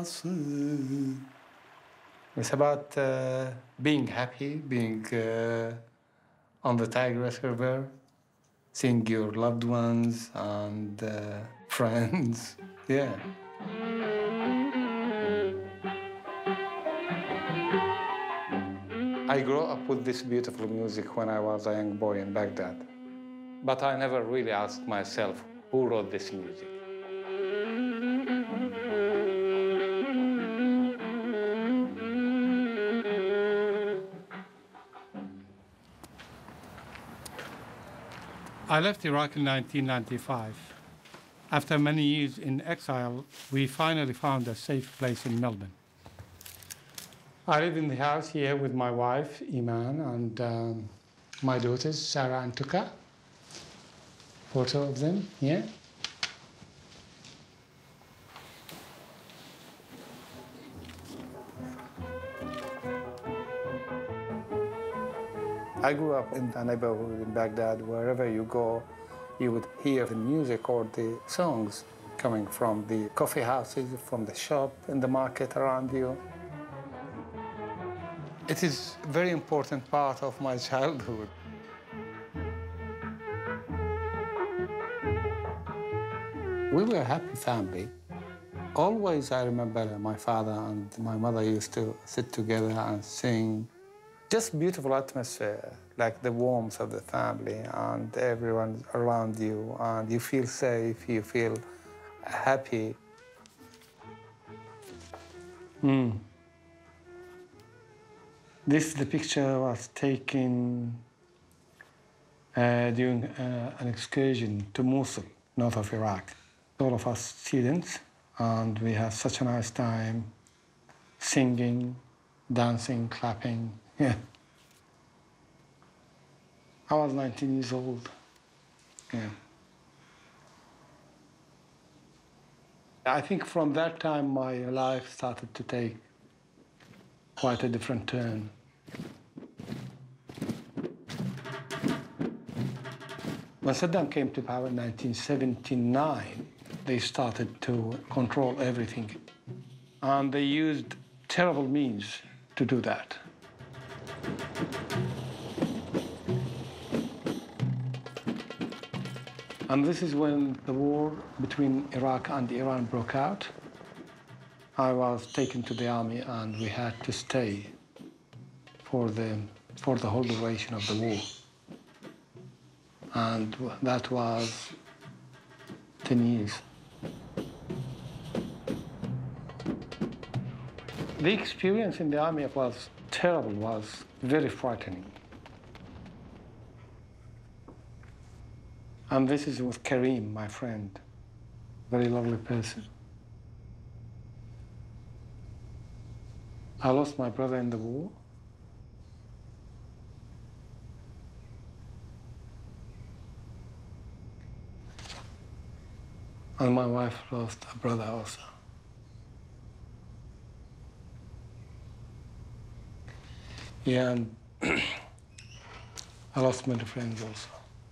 nasıl. It's about being happy, being on the Tigris River, seeing your loved ones and friends. Yeah. I grew up with this beautiful music when I was a young boy in Baghdad. But I never really asked myself, who wrote this music? I left Iraq in 1995. After many years in exile, we finally found a safe place in Melbourne. I live in the house here with my wife, Iman, and my daughters, Sarah and Tuka. Photo of them here. I grew up in a neighborhood in Baghdad. Wherever you go, you would hear the music or the songs coming from the coffee houses, from the shop, in the market around you. It is a very important part of my childhood. We were a happy family. Always I remember my father and my mother used to sit together and sing. Just beautiful atmosphere, like the warmth of the family and everyone around you, and you feel safe, you feel happy. The picture was taken during an excursion to Mosul, north of Iraq. All of us students, and we had such a nice time singing, dancing, clapping. Yeah. I was 19 years old. Yeah. I think from that time my life started to take quite a different turn. When Saddam came to power in 1979, they started to control everything. And they used terrible means to do that. And this is when the war between Iraq and Iran broke out. I was taken to the army and we had to stay for the whole duration of the war. And that was 10 years. The experience in the army was terrible, was very frightening. And this is with Karim, my friend, very lovely person. I lost my brother in the war. And my wife lost a brother also. Yeah, and I lost many friends also.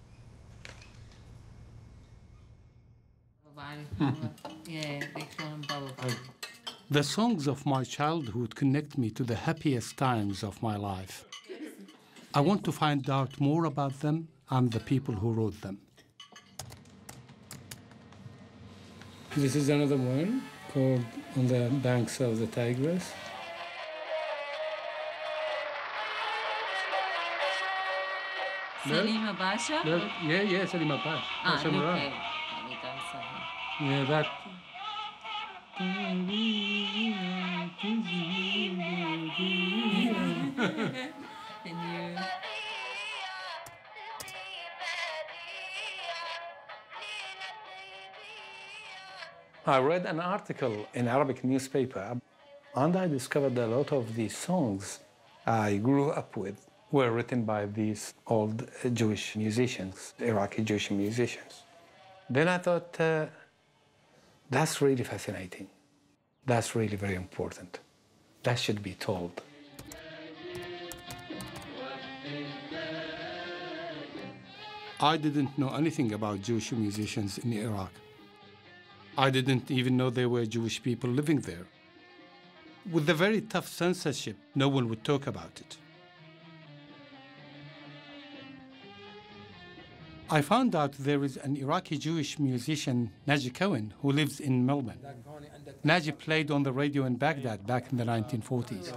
The songs of my childhood connect me to the happiest times of my life. I want to find out more about them and the people who wrote them. This is another one called On the Banks of the Tigris. Salima Basha? Yeah, Salima Basha. Okay. Yeah, that. I read an article in Arabic newspaper, and I discovered a lot of these songs I grew up with were written by these old Jewish musicians, Iraqi Jewish musicians. Then I thought, that's really fascinating. That's really very important. That should be told. I didn't know anything about Jewish musicians in Iraq. I didn't even know there were Jewish people living there. with the very tough censorship, no one would talk about it. I found out there is an Iraqi Jewish musician, Naji Cohen, who lives in Melbourne. Naji played on the radio in Baghdad back in the 1940s.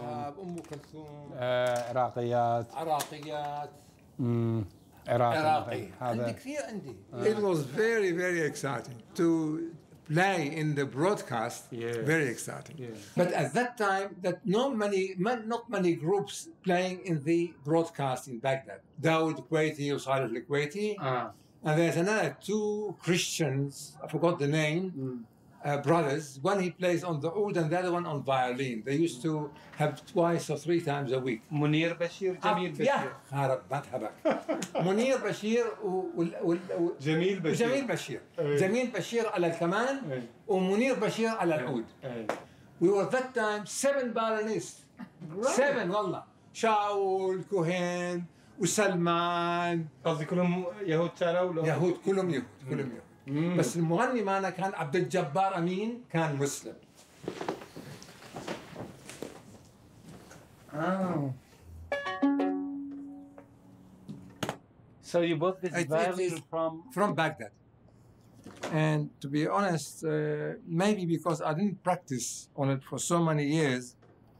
It was very, very exciting to play in the broadcast. Yeah. Very exciting. Yeah. But at that time, not many groups playing in the broadcast in Baghdad. Dawood Kuwaiti or Salih al-Kuwaiti. And there's another two Christians, I forgot the name, brothers. One he plays on the oud and the other one on violin. They used to have twice or three times a week. Munir Bashir, Jamil Bashir. Yeah, خرب مذهبك. منير بشير جميل بشير. جميل بشير. جميل بشير على الكمان ومنير بشير على العود. We were that time 7 violinists. 7 والله. شاول كوهين وسلمان. قصدي كلهم يهود كانوا ولا؟ يهود كلهم يهود. بس المغني معنا كان عبد الجبار أمين كان مسلم. Oh. So you bought this violin from Baghdad. And to be honest, maybe because I didn't practice on it for so many years.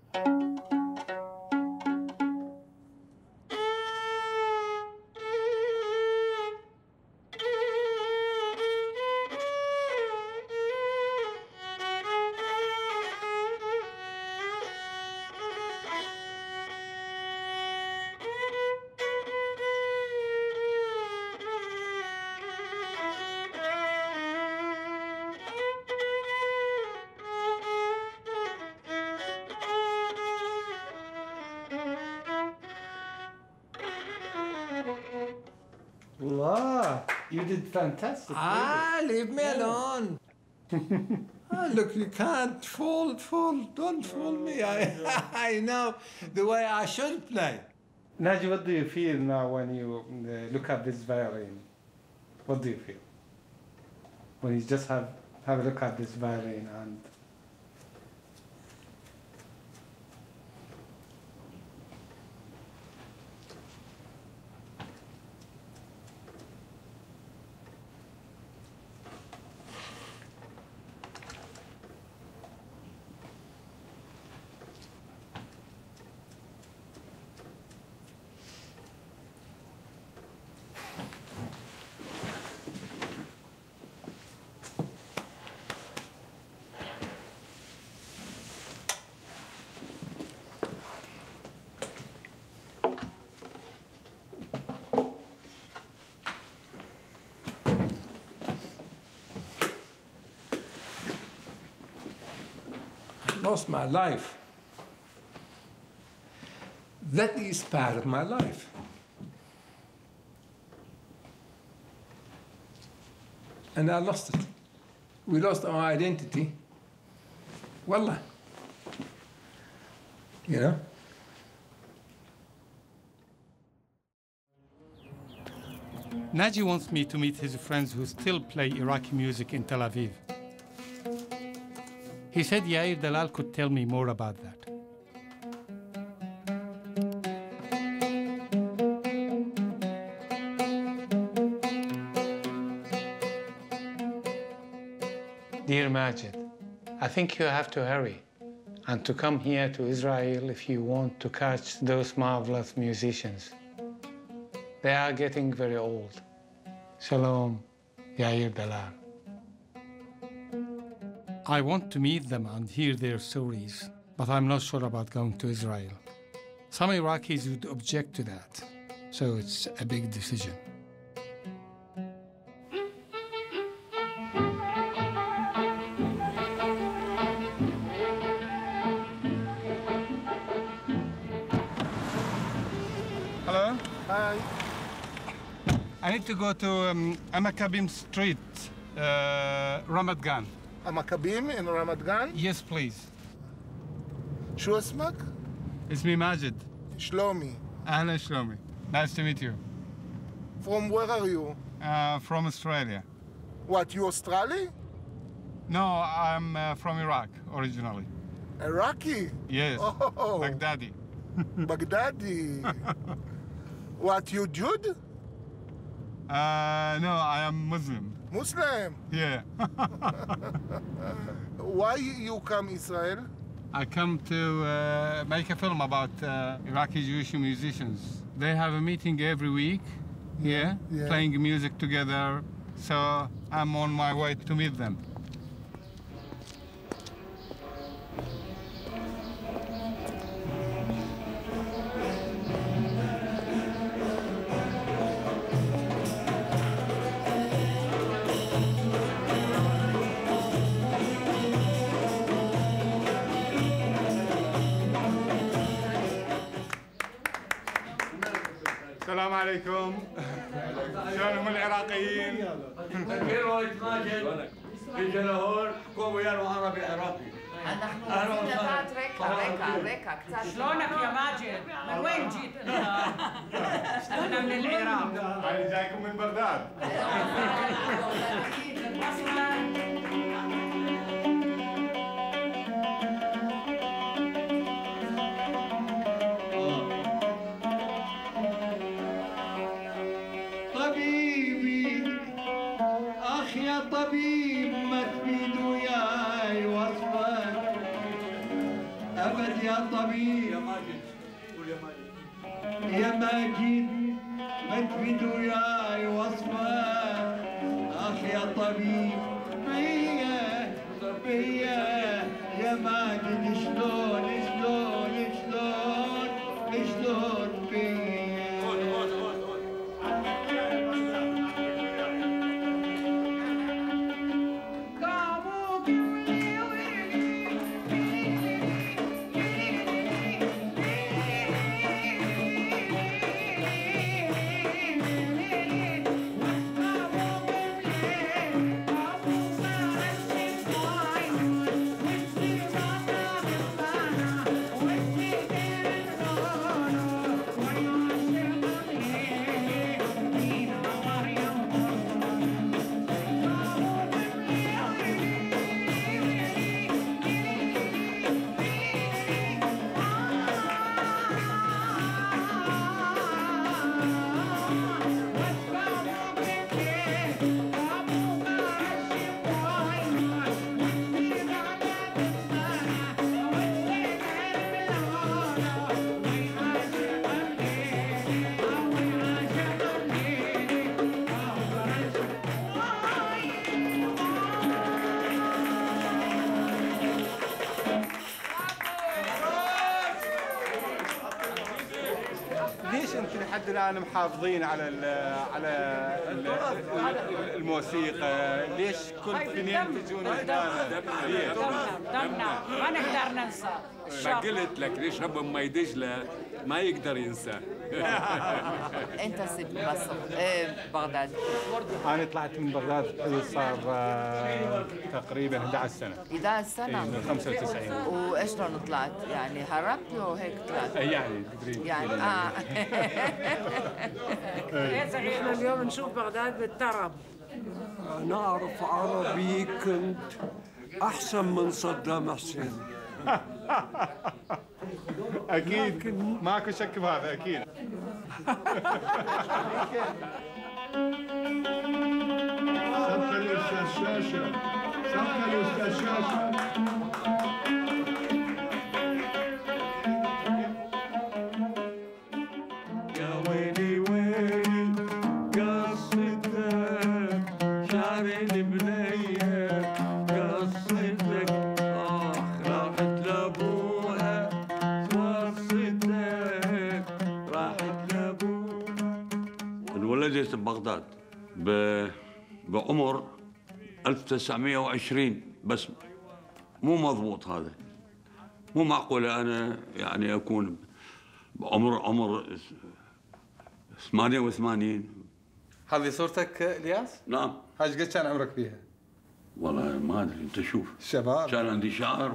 Wow, you did fantastic. Leave me alone. Look, you can't fall. Don't fool me. I know the way I should play. Naji, what do you feel now when you look at this violin? What do you feel? When you just have a look at this violin and... Lost my life. That is part of my life. And I lost it. We lost our identity. Wallah. You know? Naji wants me to meet his friends who still play Iraqi music in Tel Aviv. He said Yair Dalal could tell me more about that. Dear Majid, I think you have to hurry and to come here to Israel if you want to catch those marvelous musicians. They are getting very old. Shalom, Yair Dalal. I want to meet them and hear their stories, but I'm not sure about going to Israel. Some Iraqis would object to that, so it's a big decision. Hello? Hi. I need to go to Amakabim Street, Ramat Gan. המכבים in רמת גן? Yes, please. شو اسمك? اسمي ماجد. שלומי. أهلا شلومي. Nice to meet you. From where are you? From Australia. What, you Australi? No, I'm from Iraq originally. Iraqi? Yes. Oh. Baghdadi. Baghdadi. What, you Jude? No, I am Muslim. Muslim? Yeah. Why you come Israel? I come to make a film about Iraqi Jewish musicians. They have a meeting every week here, Yeah. playing music together. So I'm on my way to meet them. السلام عليكم. شلونهم العراقيين؟ تكبير ولد ماجد في جلاهور حكوا وياه عربي عراقي. אנחנו רוצים לדעת רקע, קצת. شلونك يا ماجد؟ من وين جيت انت؟ انا من العراق. أنا جايكم من بغداد. طبيبي اخ يا طبيب ما تفيد وياي وصفك ابد يا طبيب يا ماجد قول يا ماجد يا ماجد ما تفيد وياي وصفك اخ يا طبيب بيا يا ماجد شلون بيا ليش انتم لحد الان محافظين على الموسيقى؟ ليش كل اثنين تجون هنا؟ دمنا ما نقدر ننسى. ما قلت لك ليش رب ما دجلة ما يقدر ينسى. انت سيب مصر بغداد. انا طلعت من بغداد صار تقريبا 11 سنه. 11 سنة؟ من 95. وشلون طلعت؟ يعني هربت لو هيك طلعت؟ يعني تدري. يعني احنا اليوم نشوف بغداد بالطرب. أنا أعرف عربي كنت أحسن من صدام حسين. اكيد ماكو شك بهذا اكيد. سكر يا استاذ شاشه سكر يا استاذ شاشه يا ويلي ويلي قصتك شعري البنيه قصتك راحت لابوها وصتك راحت لابوها. انولدت ببغداد بعمر 1920 بس مو مضبوط هذا. مو معقولة أنا يعني أكون بعمر 88. هذه صورتك الياس؟ نعم. هاي قد كان عمرك فيها؟ والله ما أدري أنت شوف. شباب. كان عندي شعر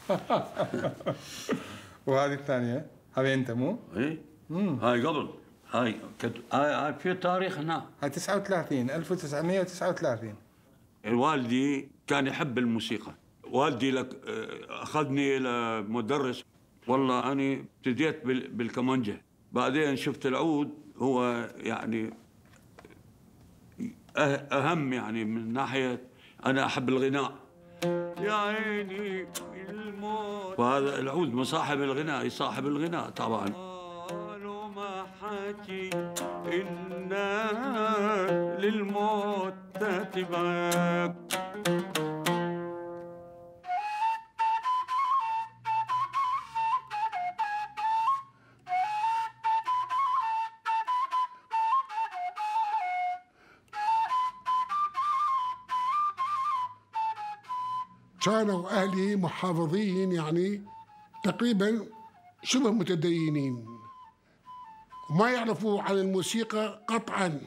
وهذه الثانية هذه أنت مو؟ إيه. هاي قبل هاي في تاريخ هنا. هاي 39 1939. والدي كان يحب الموسيقى والدي أخذني إلى مدرس. والله أنا ابتديت بالكمانجة، بعدين شفت العود هو يعني أهم، يعني من ناحية أنا أحب الغناء. يا عيني الموت، وهذا العود مصاحب الغناء، يصاحب الغناء طبعا. قالوا ما حكي إنا للموت تتبعك. كانوا أهلي محافظين، يعني تقريبا شبه متدينين، وما يعرفوا عن الموسيقى قطعا.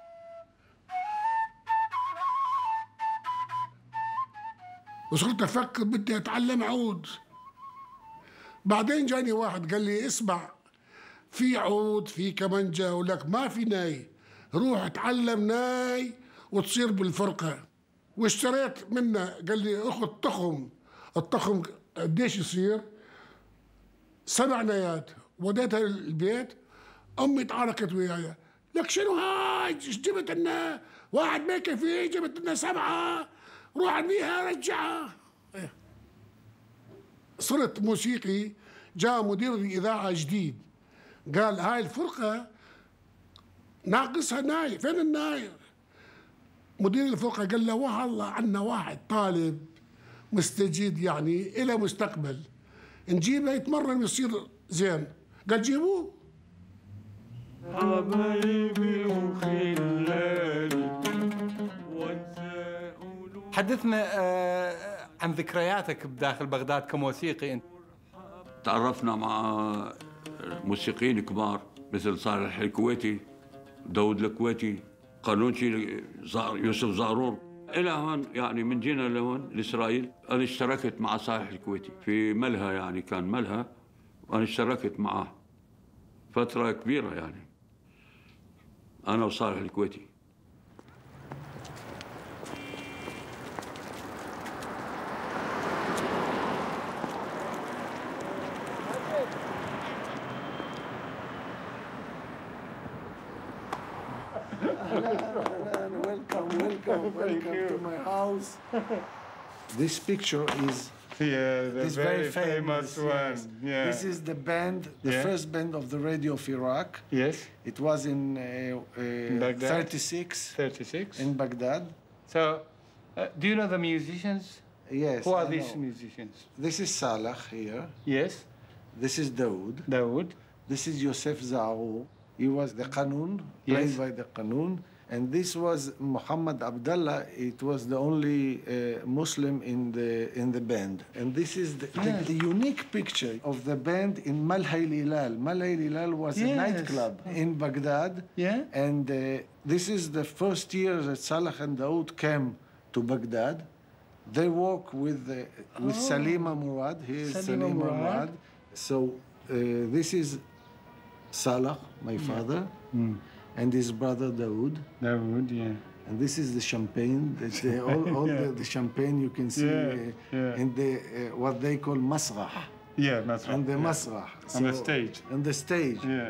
وصرت أفكر بدي أتعلم عود. بعدين جاني واحد قال لي اسمع، في عود في كمانجة، ولك ما في ناي، روح اتعلم ناي وتصير بالفرقة. واشتريت منه، قال لي اخذ تخم. التخم قديش يصير؟ 7 نايات. وديتها البيت، امي تعاركت وياي، لك شنو هاي؟ جبت لنا واحد ما يكفي، جبت لنا 7، روح ارميها رجعها. صرت موسيقي. جاء مدير الاذاعه جديد، قال هاي الفرقه ناقصها ناي، فين الناي؟ مدير الفرقة قال له والله عندنا واحد طالب مستجد، يعني إلى مستقبل، نجيبه يتمرن ويصير زين. قال جيبوه. حبايبي وخلاني. حدثنا عن ذكرياتك بداخل بغداد كموسيقي. تعرفنا مع موسيقيين كبار مثل صالح الكويتي، داود الكويتي، قانونشي، يوسف زارور. إلى هون يعني من جينا لهون لإسرائيل. أنا اشتركت مع صالح الكويتي في ملهى، يعني كان ملهى، وأنا اشتركت معه فترة كبيرة، يعني أنا وصالح الكويتي. Welcome to my house. This picture is the very famous one. Yes. Yeah. This is the band, the first band of the radio of Iraq. Yes. It was in Baghdad. 36 in Baghdad. So, do you know the musicians? Yes. Who are I these know. musicians? This is Salah here. Yes. This is Daoud. Daoud. This is Yosef Zaou. He was the Qanun, played by the Qanun. And this was Muhammad Abdallah. It was the only Muslim in the band. And this is the unique picture of the band in Malhay Hilal. Malhay Hilal was a nightclub in Baghdad. Yeah. And this is the first year that Salah and Daoud came to Baghdad. They work with Salima Murad. He is Salima Murad. So this is Salah, my father. And his brother Daoud. Daoud, yeah. And this is the champagne. All the champagne you can see in the what they call masrah. Yeah, masrah. And the masrah. On the stage. On the stage. Yeah.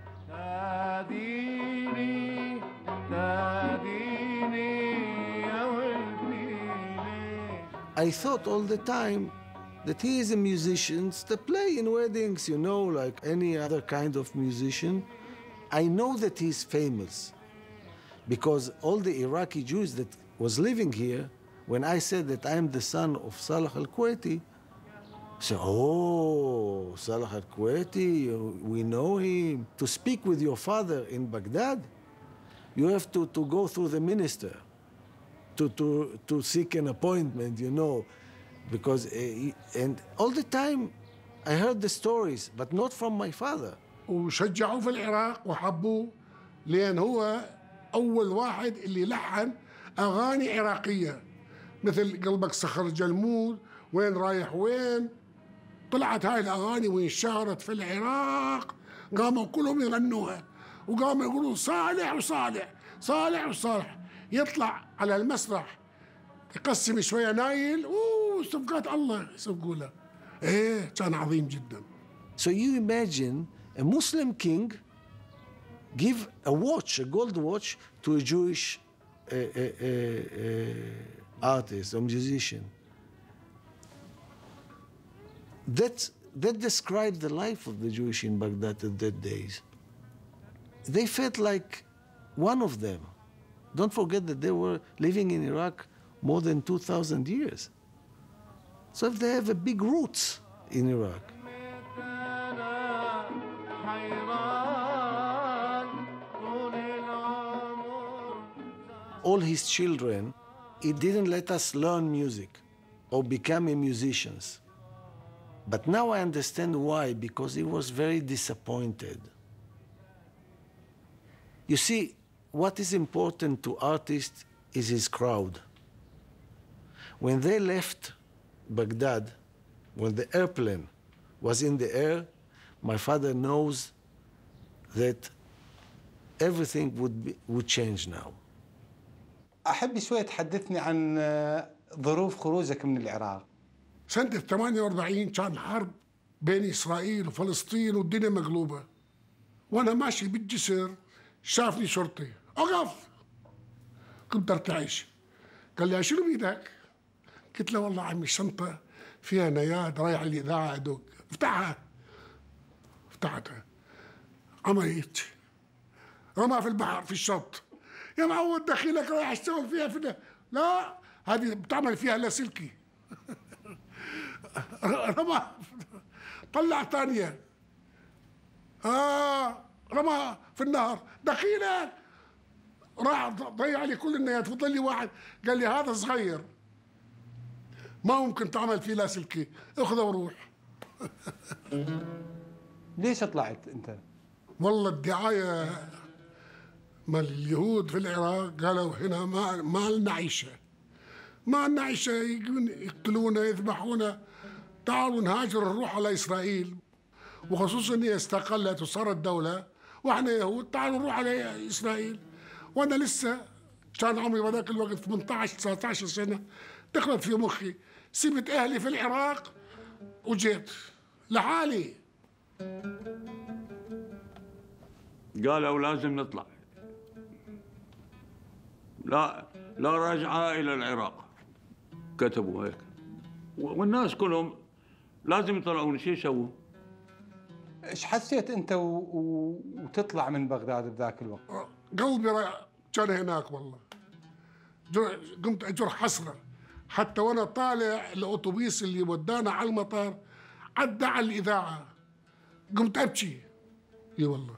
I thought all the time that he is a musician to play in weddings, you know, like any other kind of musician. I know that he's famous because all the Iraqi Jews that was living here, when I said that I'm the son of Salah al-Kuwaiti, say, oh, Salah al-Kuwaiti, we know him. To speak with your father in Baghdad, you have to go through the minister to seek an appointment, you know, because, and all the time I heard the stories, but not from my father. وشجعوه في العراق وحبوه، لأن هو أول واحد اللي لحن أغاني عراقية مثل قلبك صخر جلمود، وين رايح وين. طلعت هاي الأغاني وانشهرت في العراق، قاموا كلهم يغنوها، وقاموا يقولوا صالح وصالح، صالح وصالح. يطلع على المسرح يقسم شوية نايل، صفقات الله يسوقوا له. ايه كان عظيم جدا. So you imagine a Muslim king give a watch, a gold watch, to a Jewish artist or musician. That described the life of the Jewish in Baghdad at that days. They felt like one of them. Don't forget that they were living in Iraq more than 2,000 years. So if they have a big roots in Iraq. All his children, he didn't let us learn music or become musicians. But now I understand why, because he was very disappointed. You see, what is important to artists is his crowd. When they left Baghdad, when the airplane was in the air, my father knows that everything would change now. أحب شوية تحدثني عن ظروف خروجك من العراق. سنة 48 كان حرب بين إسرائيل وفلسطين والدنيا مقلوبة. وأنا ماشي بالجسر شافني شرطي، أقف. كنت أرتعش. قال لي شنو بيدك؟ قلت له والله عمي الشنطة فيها نياد رايح الإذاعة أدق. افتحها. فتحتها. عمل هيك. رمى في البحر في الشط. يا معود دخيلك رايح اشتغل فيها في لا هذه بتعمل فيها لاسلكي. رمى طلع ثانية. رمى في النهر دخيلك راح ضيع لي كل النيات فضل لي واحد قال لي هذا صغير ما ممكن تعمل فيه لاسلكي اخذه وروح. ليش طلعت انت؟ والله الدعاية مال اليهود في العراق قالوا هنا ما لنا عيشة، ما لنا عيشة، يقتلونا يذبحونا، تعالوا نهاجر نروح على إسرائيل، وخصوصا هي استقلت وصارت دولة واحنا يهود، تعالوا نروح على إسرائيل. وأنا لسه كان عمري بذاك الوقت 18 19 سنة، دخلت في مخي سبت أهلي في العراق وجيت لحالي. قالوا لازم نطلع، لا رجعة إلى العراق، كتبوا هيك، والناس كلهم لازم يطلعون. شو يسووا؟ ايش حسيت انت وتطلع من بغداد بذاك الوقت؟ قلبي كان هناك والله، قمت اجر حسره، حتى وانا طالع الاتوبيس اللي ودانا على المطار عدى على الاذاعه، قمت ابكي. اي والله.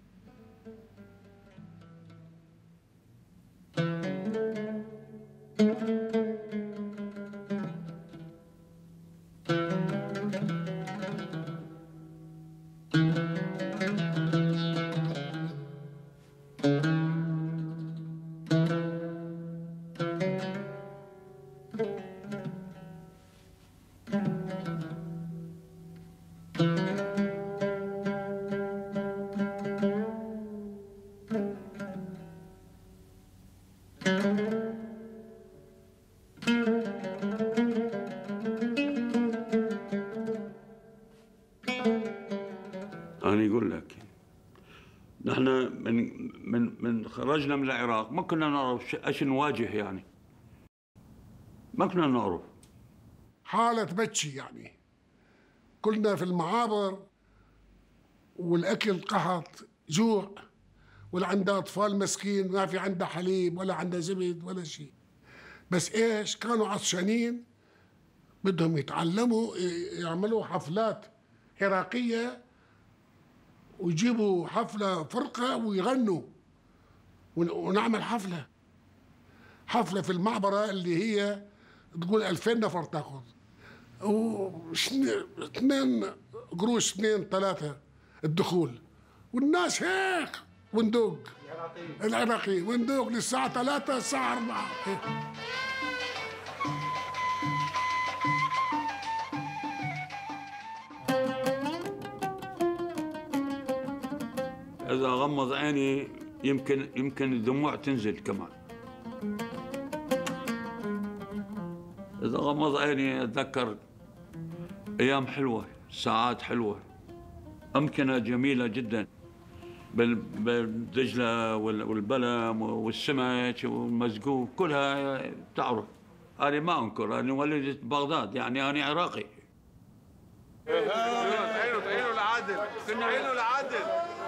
أنا يقول لك نحن من خرجنا من العراق ما كنا نعرف ايش نواجه، يعني ما كنا نعرف. حالة بتشي يعني، كلنا في المعابر والأكل قحط جوع، ولا عندها أطفال مسكين ما في عندها حليب ولا عندها زبد ولا شيء. بس إيش كانوا عطشانين بدهم يتعلموا يعملوا حفلات عراقية ويجيبوا حفلة فرقة ويغنوا ونعمل حفلة في المعبرة اللي هي تقول 2000 نفر تاخذ، و2 قروش 2 3 الدخول، والناس هيك وندوق العراقي وندوق للساعة 3 الساعة 4. إذا غمض عيني يمكن الدموع تنزل كمان. إذا غمض عيني أتذكر أيام حلوة، ساعات حلوة، أمكنة جميلة جدا بالدجلة والبلم والسمك والمزقوق كلها تعرف. أنا ما أنكر، أنا ولدت بغداد، يعني أنا عراقي. تعينوا العادل، تعينوا العادل.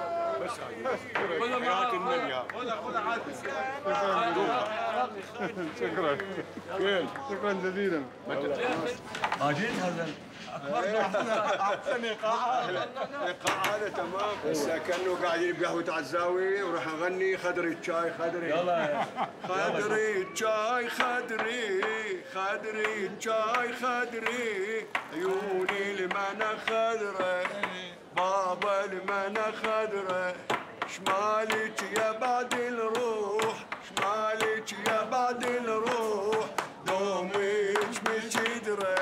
شكرا شكرا جزيلا. ماجد هذا احسن ايقاع هذا تمام. هسه كانه قاعدين بقهوه عزاوي وراح نغني خدري الشاي خدري. يلا خدري الشاي خدري خدري الشاي خدري عيوني لمنا خدره بابا لمنا خدره شمالك يا بعد الروح شمالك يا بعد الروح دومك مجدره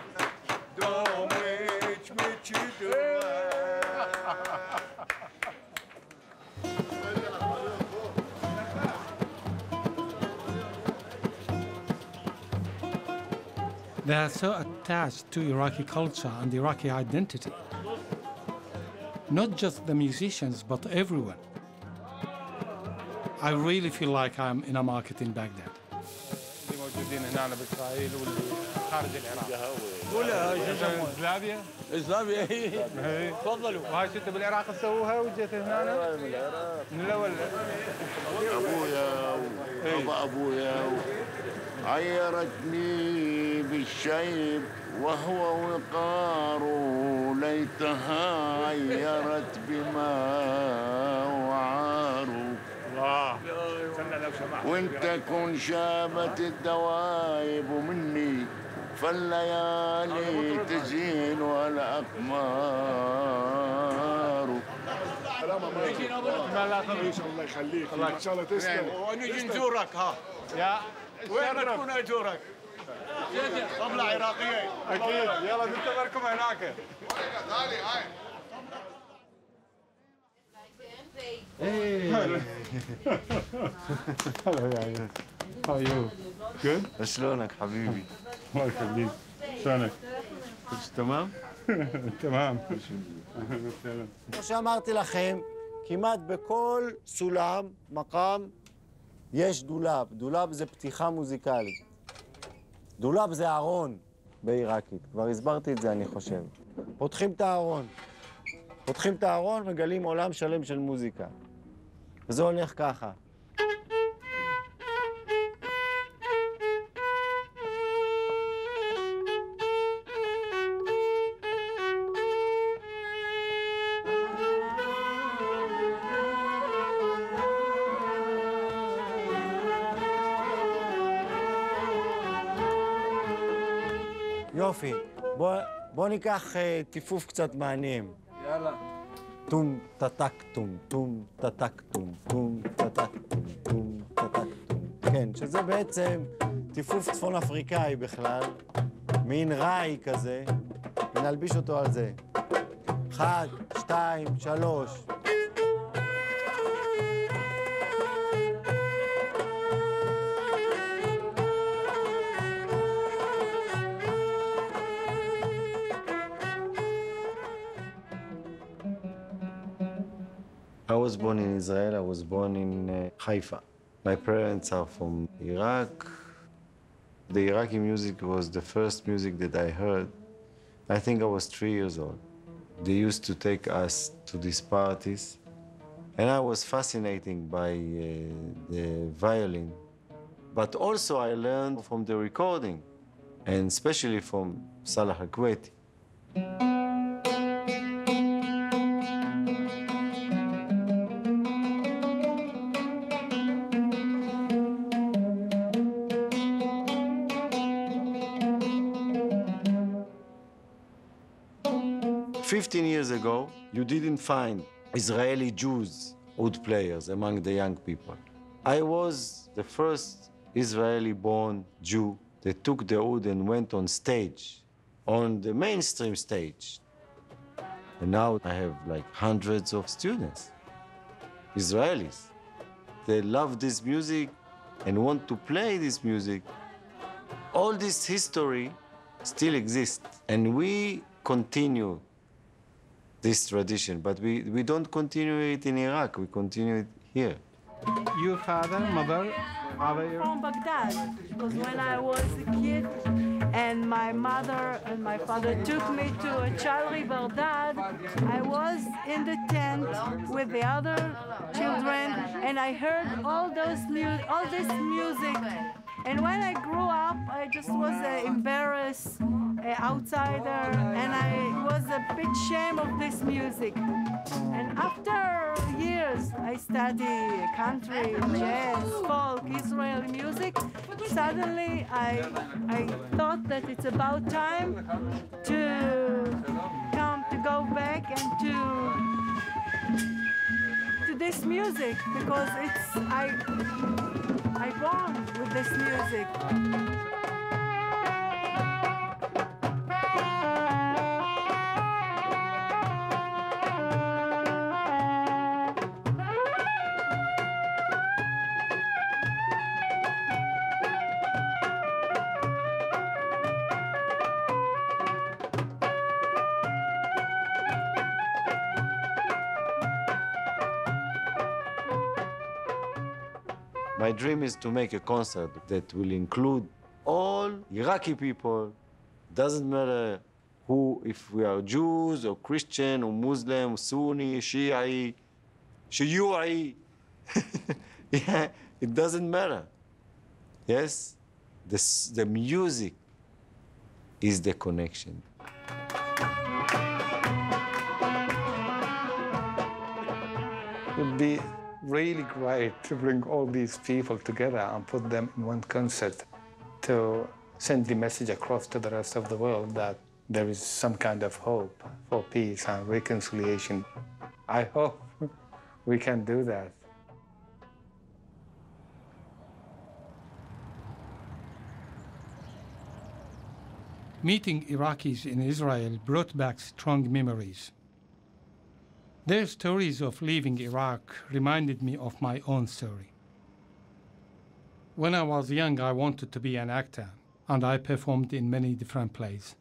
دومك مجدره. They are so attached to Iraqi culture and Iraqi identity. Not just the musicians, but everyone. I really feel like I'm in a market in Baghdad. اللي موجودين هنا بإسرائيل واللي خارج العراق. قولها زلابيا؟ زلابيا هي. تفضلوا. وهاي شتى بالعراق تسووها وجيت هنا؟ من العراق. من الأول. أبويا وأبا أبويا عيرتني بالشيب وهو وقار ليتها عيرت بما وعار. وانت كن شابت الدوايب مني فالليالي تزين والأقمار. الله يخليك ان شاء الله تسلم ونجي نزورك ها. يا وين تكون اجورك؟ طبلة عراقية. أكيد يلا ننتظركم هناك. How are you? Good? شلونك حبيبي؟ الله يخليك. شلونك؟ تمام؟ تمام. כמו שאמרתי לכם, כמעט בכל סולם, מקם, יש דולב. דולב זה פתיחה מוזיקלית. דולב זה ארון בעיראקית. כבר הסברתי את זה, אני חושב. פותחים את הארון. פותחים את הארון, מגלים עולם שלם של מוזיקה. וזה הולך ככה. יופי, בוא ניקח טיפוף קצת מעניין. יאללה. טום טטק טום, טום טטק טום, טום טטק טום, טום טטק טום. כן, שזה בעצם טיפוף צפון אפריקאי בכלל, מין ראי כזה, ונלביש אותו על זה. 1, 2, 3. I was born in Israel. I was born in Haifa. My parents are from Iraq. The Iraqi music was the first music that I heard. I think I was 3 years old. They used to take us to these parties, and I was fascinated by the violin. But also I learned from the recording, and especially from Salah Al-Kuwaiti. Years ago, you didn't find Israeli Jews oud players among the young people. I was the first Israeli-born Jew that took the oud and went on stage, on the mainstream stage. And now I have like hundreds of students, Israelis. They love this music and want to play this music all this history still exists, and we continue this tradition, but we don't continue it in Iraq, we continue it here. Your father, mother, From Baghdad, because when I was a kid and my mother and my father took me to a Chalri Baghdad, I was in the tent with the other children and I heard all this music. And when I grew up, I just was an embarrassed outsider, and I was a bit ashamed of this music. And after years, I studied country, jazz, folk, Israeli music. Suddenly, I thought that it's about time to go back and to this music, because I born with this music. My dream is to make a concert that will include all Iraqi people. Doesn't matter who, if we are Jews or Christian or Muslim, Sunni, Shi'i, Shuyu'i. Yeah, it doesn't matter. Yes, the music is the connection. It would be really great to bring all these people together and put them in one concert to send the message across to the rest of the world that there is some kind of hope for peace and reconciliation. I hope we can do that. Meeting Iraqis in Israel brought back strong memories. Their stories of leaving Iraq reminded me of my own story. When I was young, I wanted to be an actor, and I performed in many different plays.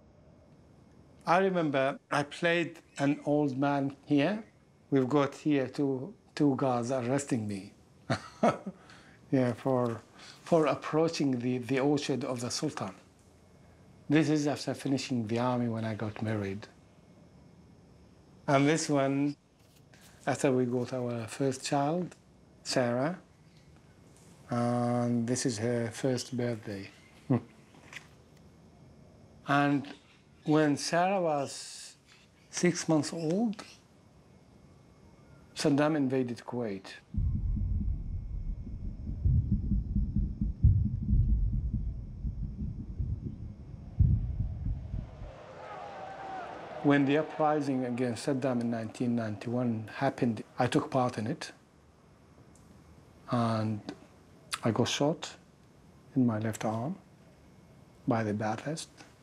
I remember I played an old man here. We've got here two guards arresting me yeah, for approaching the orchard of the Sultan. This is after finishing the army when I got married. And this one, after we got our first child, Sarah, and this is her first birthday. And when Sarah was 6 months old, Saddam invaded Kuwait. When the uprising against Saddam in 1991 happened, I took part in it. And I got shot in my left arm by the Ba'athist.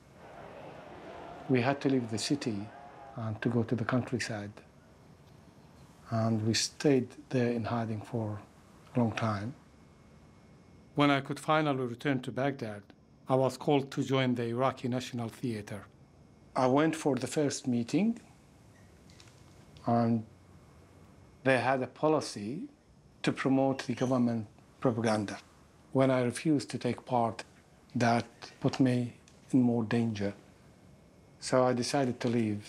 We had to leave the city and to go to the countryside. And we stayed there in hiding for a long time. When I could finally return to Baghdad, I was called to join the Iraqi National Theater. I went for the first meeting, and they had a policy to promote the government propaganda. When I refused to take part, that put me in more danger. So I decided to leave.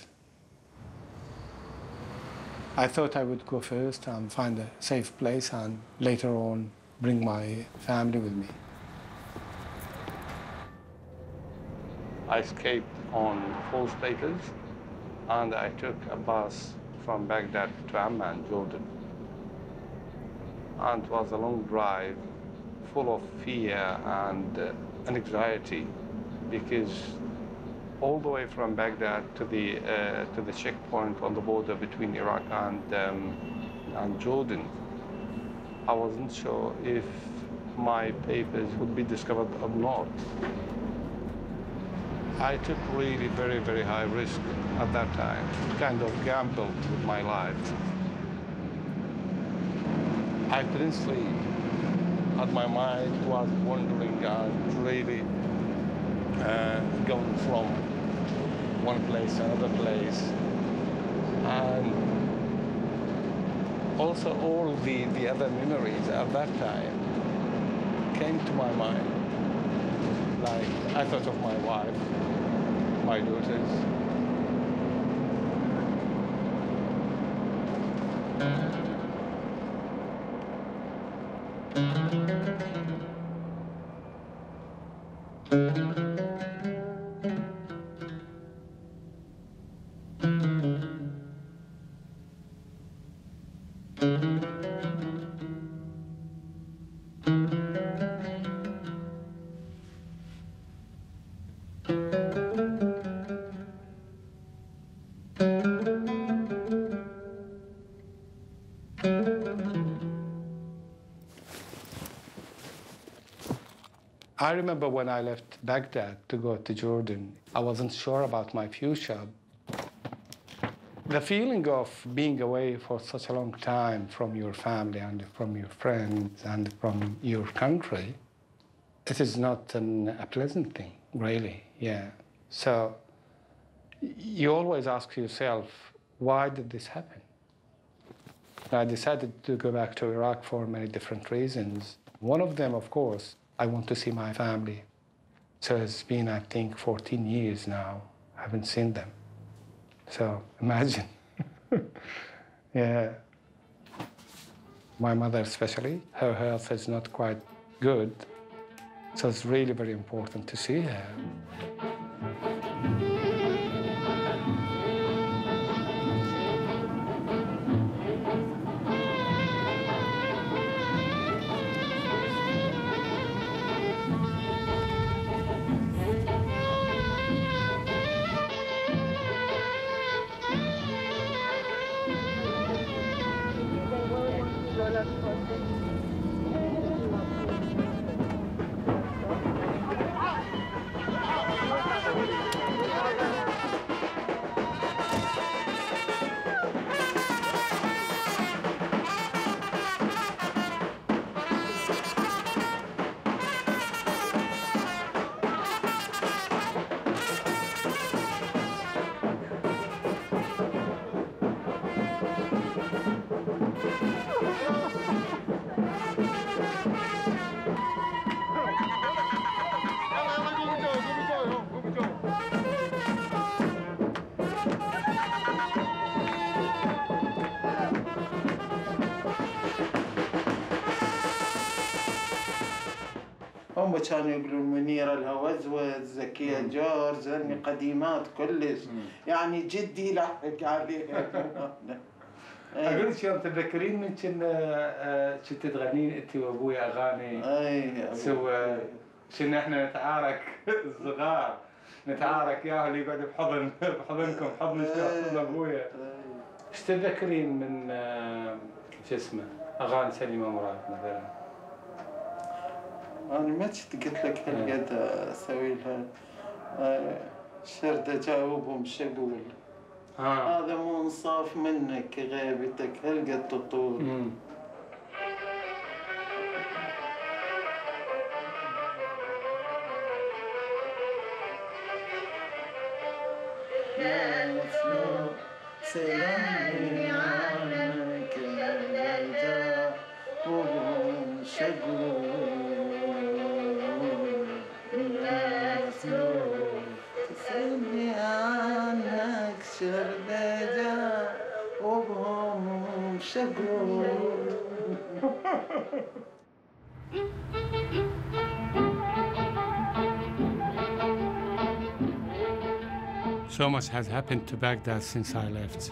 I thought I would go first and find a safe place and later on bring my family with me. I escaped on false papers, and I took a bus from Baghdad to Amman, Jordan. And it was a long drive full of fear and anxiety, because all the way from Baghdad to the checkpoint on the border between Iraq and Jordan, I wasn't sure if my papers would be discovered or not. I took really very, very high risk at that time, kind of gambled with my life. I couldn't sleep, and my mind was wandering and really going from one place to another place. And also all the other memories at that time came to my mind. Like, I thought of my wife, my daughters. I remember when I left Baghdad to go to Jordan, I wasn't sure about my future. The feeling of being away for such a long time from your family and from your friends and from your country, it is not a pleasant thing, really, yeah. So you always ask yourself, why did this happen? I decided to go back to Iraq for many different reasons. One of them, of course, I want to see my family. So it's been, I think, 14 years now. I haven't seen them. So imagine. Yeah. My mother especially, her health is not quite good. So it's really very important to see her. هم كانوا يقولون منيرة لها وزوز، زكية جورج، هني قديمات كلش. يعني جدي لحق عليها. أقول لك يوم تتذكرين من كنت تغنين أنت وأبوي أغاني؟ أي. سوى كنا إحنا نتعارك الصغار، نتعارك يا اللي يقعد بحضنكم حضن حضن أبويا. إيش تتذكرين من شو اسمه أغاني سليمة مراد مثلاً؟ أنا ما قلت لك هالقد أسوي لها شرد أجاوبهم شو أقول؟ هذا مو إنصاف منك غيبتك هالقد تطول. سلامي عنك يا وهم شقول سلامي عنك شردجا وهم شقول. So much has happened to Baghdad since I left.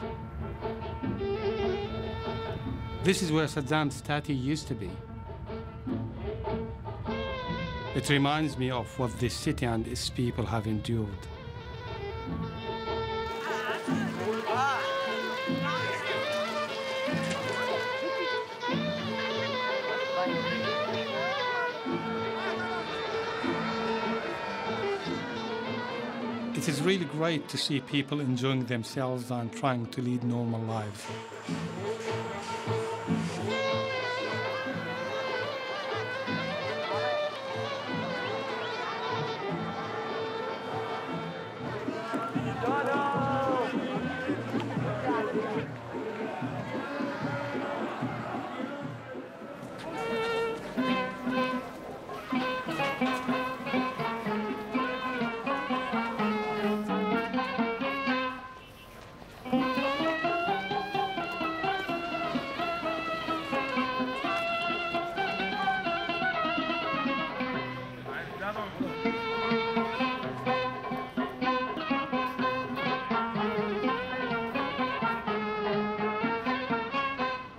This is where Saddam's statue used to be. It reminds me of what this city and its people have endured. It is really great to see people enjoying themselves and trying to lead normal lives.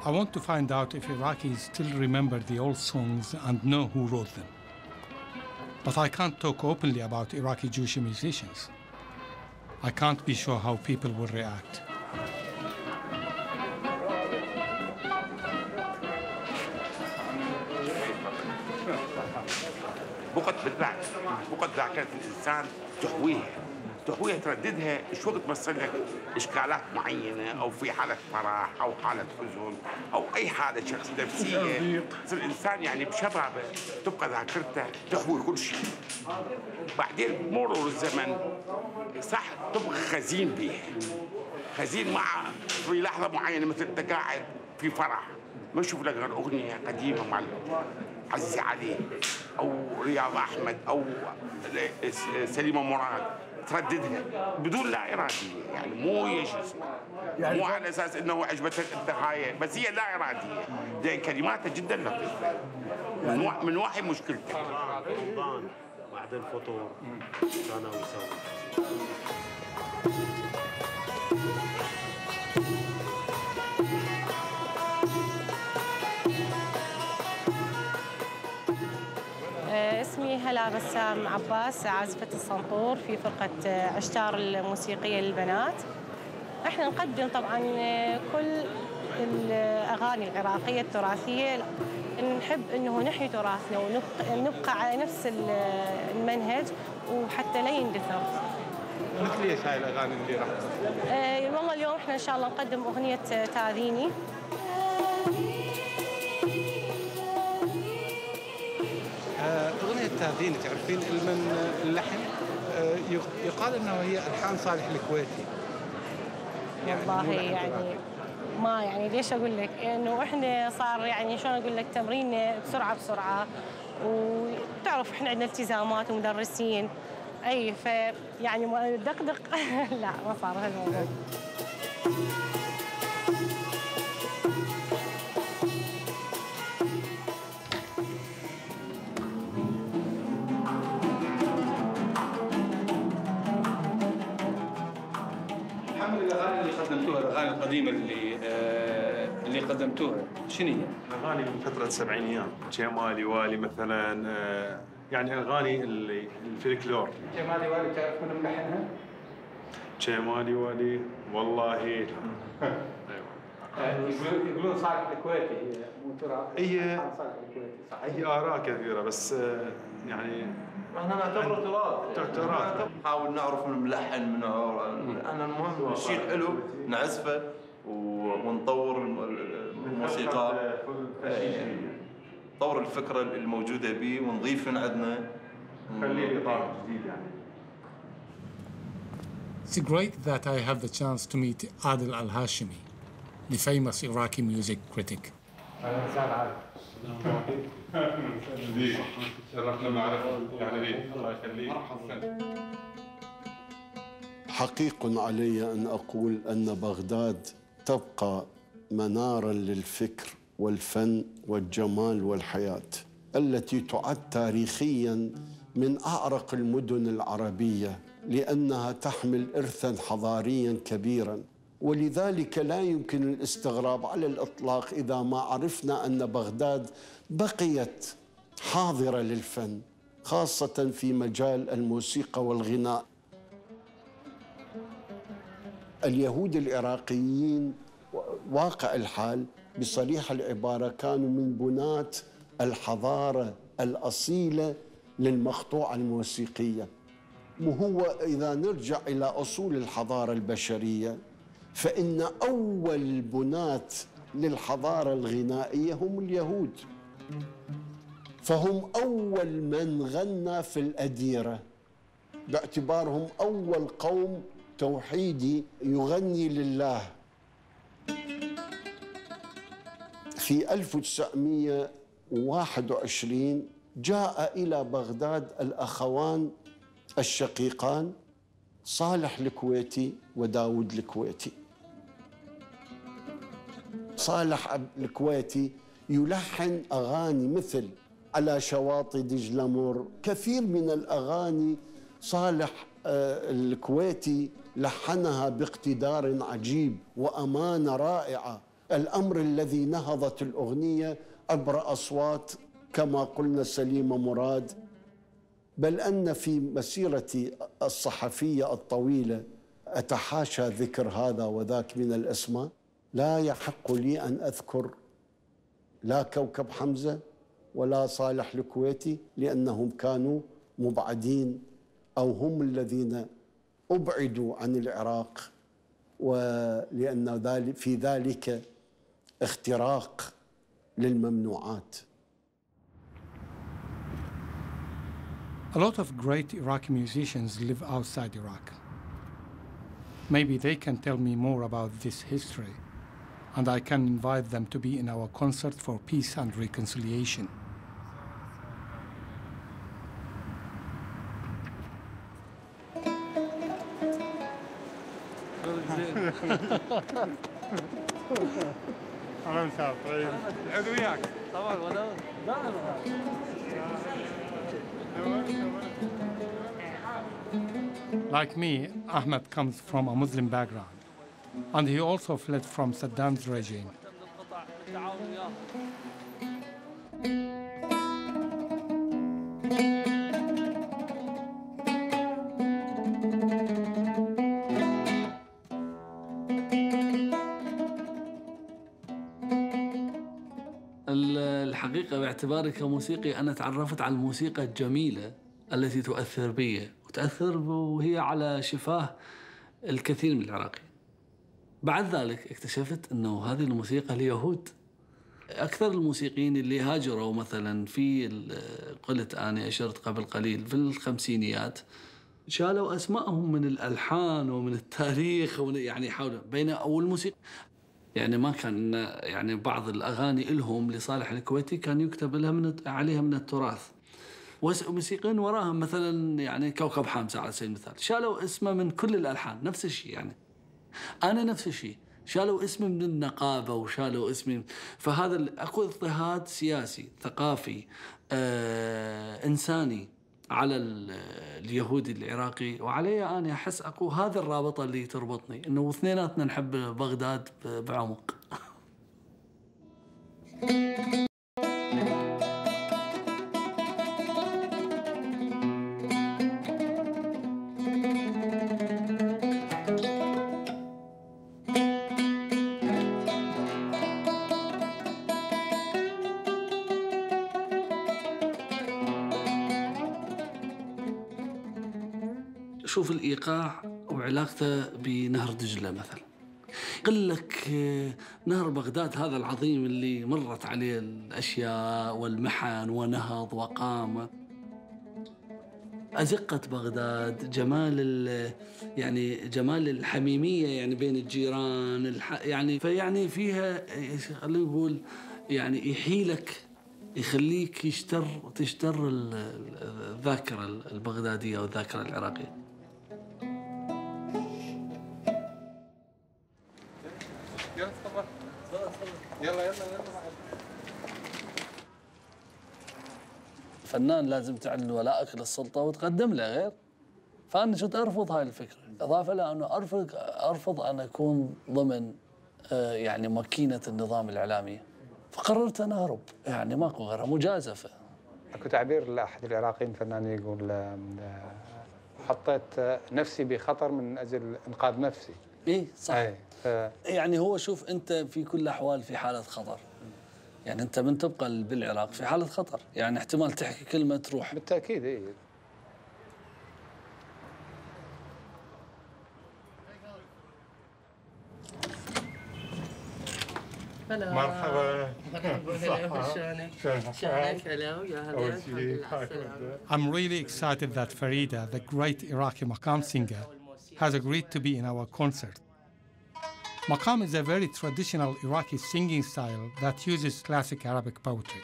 I want to find out if Iraqis still remember the old songs and know who wrote them. But I can't talk openly about Iraqi Jewish musicians. I can't be sure how people will react. بقعد بالبعد بقعد ذاكرة الإنسان تحويها ترددها شو وقت تصير لك إشكالات معينة أو في حالة فرح أو حالة حزن أو أي حالة شخص نفسية يصير الإنسان يعني بشبابه تبقى ذاكرته تحوي كل شيء. بعدين بمرور الزمن صح تبقى خزين بيها خزين مع في لحظة معينة مثل أنت قاعد في فرح ما يشوف لك غير أغنية قديمة مع عزيز علي أو رياض أحمد أو سليمة مراد ترددها بدون لا إرادية يعني مو يعني مو على أساس أنه عجبتك أنت هاي بس هي لا إرادية لأن كلماتها جدا لطيفة من وحي مشكلتك رمضان بعد الفطور كانوا يسوون اسمي هلا بسام عباس عازفة الصنطور في فرقة عشتار الموسيقية للبنات. احنا نقدم طبعا كل الأغاني العراقية التراثية، نحب انه نحيي تراثنا ونبقى على نفس المنهج وحتى لا يندثر. مثل ايش هاي الأغاني اللي راح والله اليوم احنا ان شاء الله نقدم أغنية تاذيني. أغنية تاذيني تعرفين من اللحن؟ يقال أنه هي ألحان صالح الكويتي. والله يعني ما يعني ليش أقول لك إنه إحنا صار يعني شلون أقول لك تمرين بسرعة وتعرف إحنا عندنا التزامات ومدرسين أي فيعني دقدق لا ما صار هالموضوع. الأغاني اللي قدمتوها الأغاني القديمة اللي قدمتوها شنو هي؟ أغاني من فترة السبعينيات جمالي والي مثلا يعني أغاني الفلكلور. جمالي والي تعرف من ملحنها؟ جمالي والي والله يقولون صالح الكويتي هي مو ترى هي صالح الكويتي صح؟ هي آراء كثيرة بس يعني احنا نعتبره تراث نحاول نعرف من الملحن من انا المهم الشيء الحلو نعزفه ونطور الموسيقى نطور الفكره الموجوده به ونضيف من عندنا نخليه اطار جديد يعني. It's great that I have the chance to meet Adil Al-Hashimi, the famous Iraqi music critic. شرفنا معرفة يعني الله يخليك. حقيق علي أن أقول أن بغداد تبقى مناراً للفكر والفن والجمال والحياة التي تعد تاريخياً من أعرق المدن العربية لأنها تحمل إرثاً حضارياً كبيراً، ولذلك لا يمكن الاستغراب على الإطلاق إذا ما عرفنا أن بغداد بقيت حاضرة للفن خاصة في مجال الموسيقى والغناء. اليهود العراقيين واقع الحال بصريح العبارة كانوا من بناة الحضارة الأصيلة للمقطوعة الموسيقية. وهو إذا نرجع إلى أصول الحضارة البشرية فإن أول بناة للحضارة الغنائية هم اليهود، فهم أول من غنى في الأديرة باعتبارهم أول قوم توحيدي يغني لله. في 1921 جاء إلى بغداد الأخوان الشقيقان صالح الكويتي وداود الكويتي. صالح الكويتي يلحن أغاني مثل على شواطئ دجلة مر، كثير من الأغاني صالح الكويتي لحنها باقتدار عجيب وأمانة رائعة الأمر الذي نهضت الأغنية عبر أصوات كما قلنا سليمة مراد، بل أن في مسيرتي الصحفية الطويلة أتحاشى ذكر هذا وذاك من الأسماء، لا يحق لي أن أذكر لا كوكب حمزة ولا صالح الكويتي، لأنهم كانوا مبعدين أو هم الذين أبعدوا عن العراق، ولأن في ذلك اختراق للممنوعات. A lot of great Iraqi musicians live outside Iraq. Maybe they can tell me more about this history, and I can invite them to be in our concert for peace and reconciliation. اهلا وسهلا. طيب ادعو وياك طبعا ولا Like me, Ahmed comes from a Muslim background, and he also fled from Saddam's regime. الحقيقة باعتباري كموسيقي أنا تعرفت على الموسيقى الجميلة التي تؤثر بي وتأثر وهي على شفاه الكثير من العراقيين. بعد ذلك اكتشفت أنه هذه الموسيقى اليهود أكثر الموسيقيين اللي هاجروا مثلا في قلت أنا أشرت قبل قليل في الخمسينيات شالوا أسمائهم من الألحان ومن التاريخ يعني حول بين أول الموسيقى يعني ما كان يعني بعض الأغاني إلهم لصالح الكويتي كان يكتب لها عليها من التراث، وموسيقيين وراهم مثلا يعني كوكب حمزة على سبيل المثال شالوا اسمه من كل الألحان نفس الشيء. يعني أنا نفس الشيء شالوا اسمي من النقابة وشالوا اسمي، فهذا أكو اضطهاد سياسي ثقافي إنساني على اليهودي العراقي، وعلي أنا أحس أكو هذا الرابطة اللي تربطني إنه اثنيناتنا نحب بغداد بعمق. شوف الإيقاع وعلاقته بنهر دجلة مثلا، يقول لك نهر بغداد هذا العظيم اللي مرت عليه الأشياء والمحن ونهض وقام، أزقة بغداد، جمال الحميمية يعني بين الجيران يعني فيعني فيها خلينا نقول يعني يحيلك يخليك تشتر الذاكرة البغدادية والذاكرة العراقية. يلا فنان لازم تعلن ولائك للسلطة وتقدم له غير، فأنا كنت أرفض هاي الفكرة، إضافة إلى أنه أرفض أن أكون ضمن يعني ماكينة النظام الإعلامي، فقررت أن أهرب، يعني ماكو غيرها مجازفة. أكو تعبير لأحد العراقيين فنان يقول حطيت نفسي بخطر من أجل إنقاذ نفسي. إيه صح. يعني هو شوف أنت في كل الأحوال في حالة خطر، يعني أنت من تبقى بالعراق في حالة خطر، يعني احتمال تحكي كلمة تروح. بالتأكيد إيه. هلا مرحبا. شلونك؟ هلا ويا هلا. I'm really excited that Farida, the great Iraqi maqam singer, has agreed to be in our concert. Maqam is a very traditional Iraqi singing style that uses classic Arabic poetry.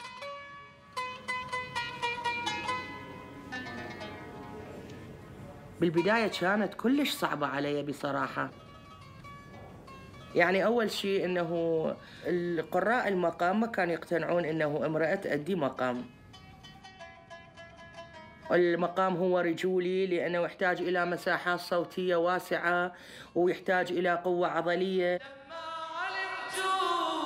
بالبداية كانت كلش صعبة علي بصراحة. يعني أول شيء أنه القراء المقام ما كانوا يقتنعون أنه امرأة تأدي مقام. المقام هو رجولي لأنه يحتاج إلى مساحات صوتية واسعة ويحتاج إلى قوة عضلية.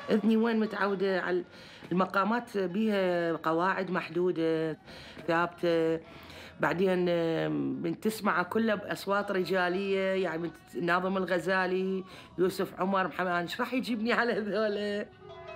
اذني وين متعوده على المقامات، بيها قواعد محدوده ثابته. بعدين تسمع كلها باصوات رجاليه، يعني ناظم الغزالي، يوسف عمر، محمد، ايش راح يجيبني على هذول؟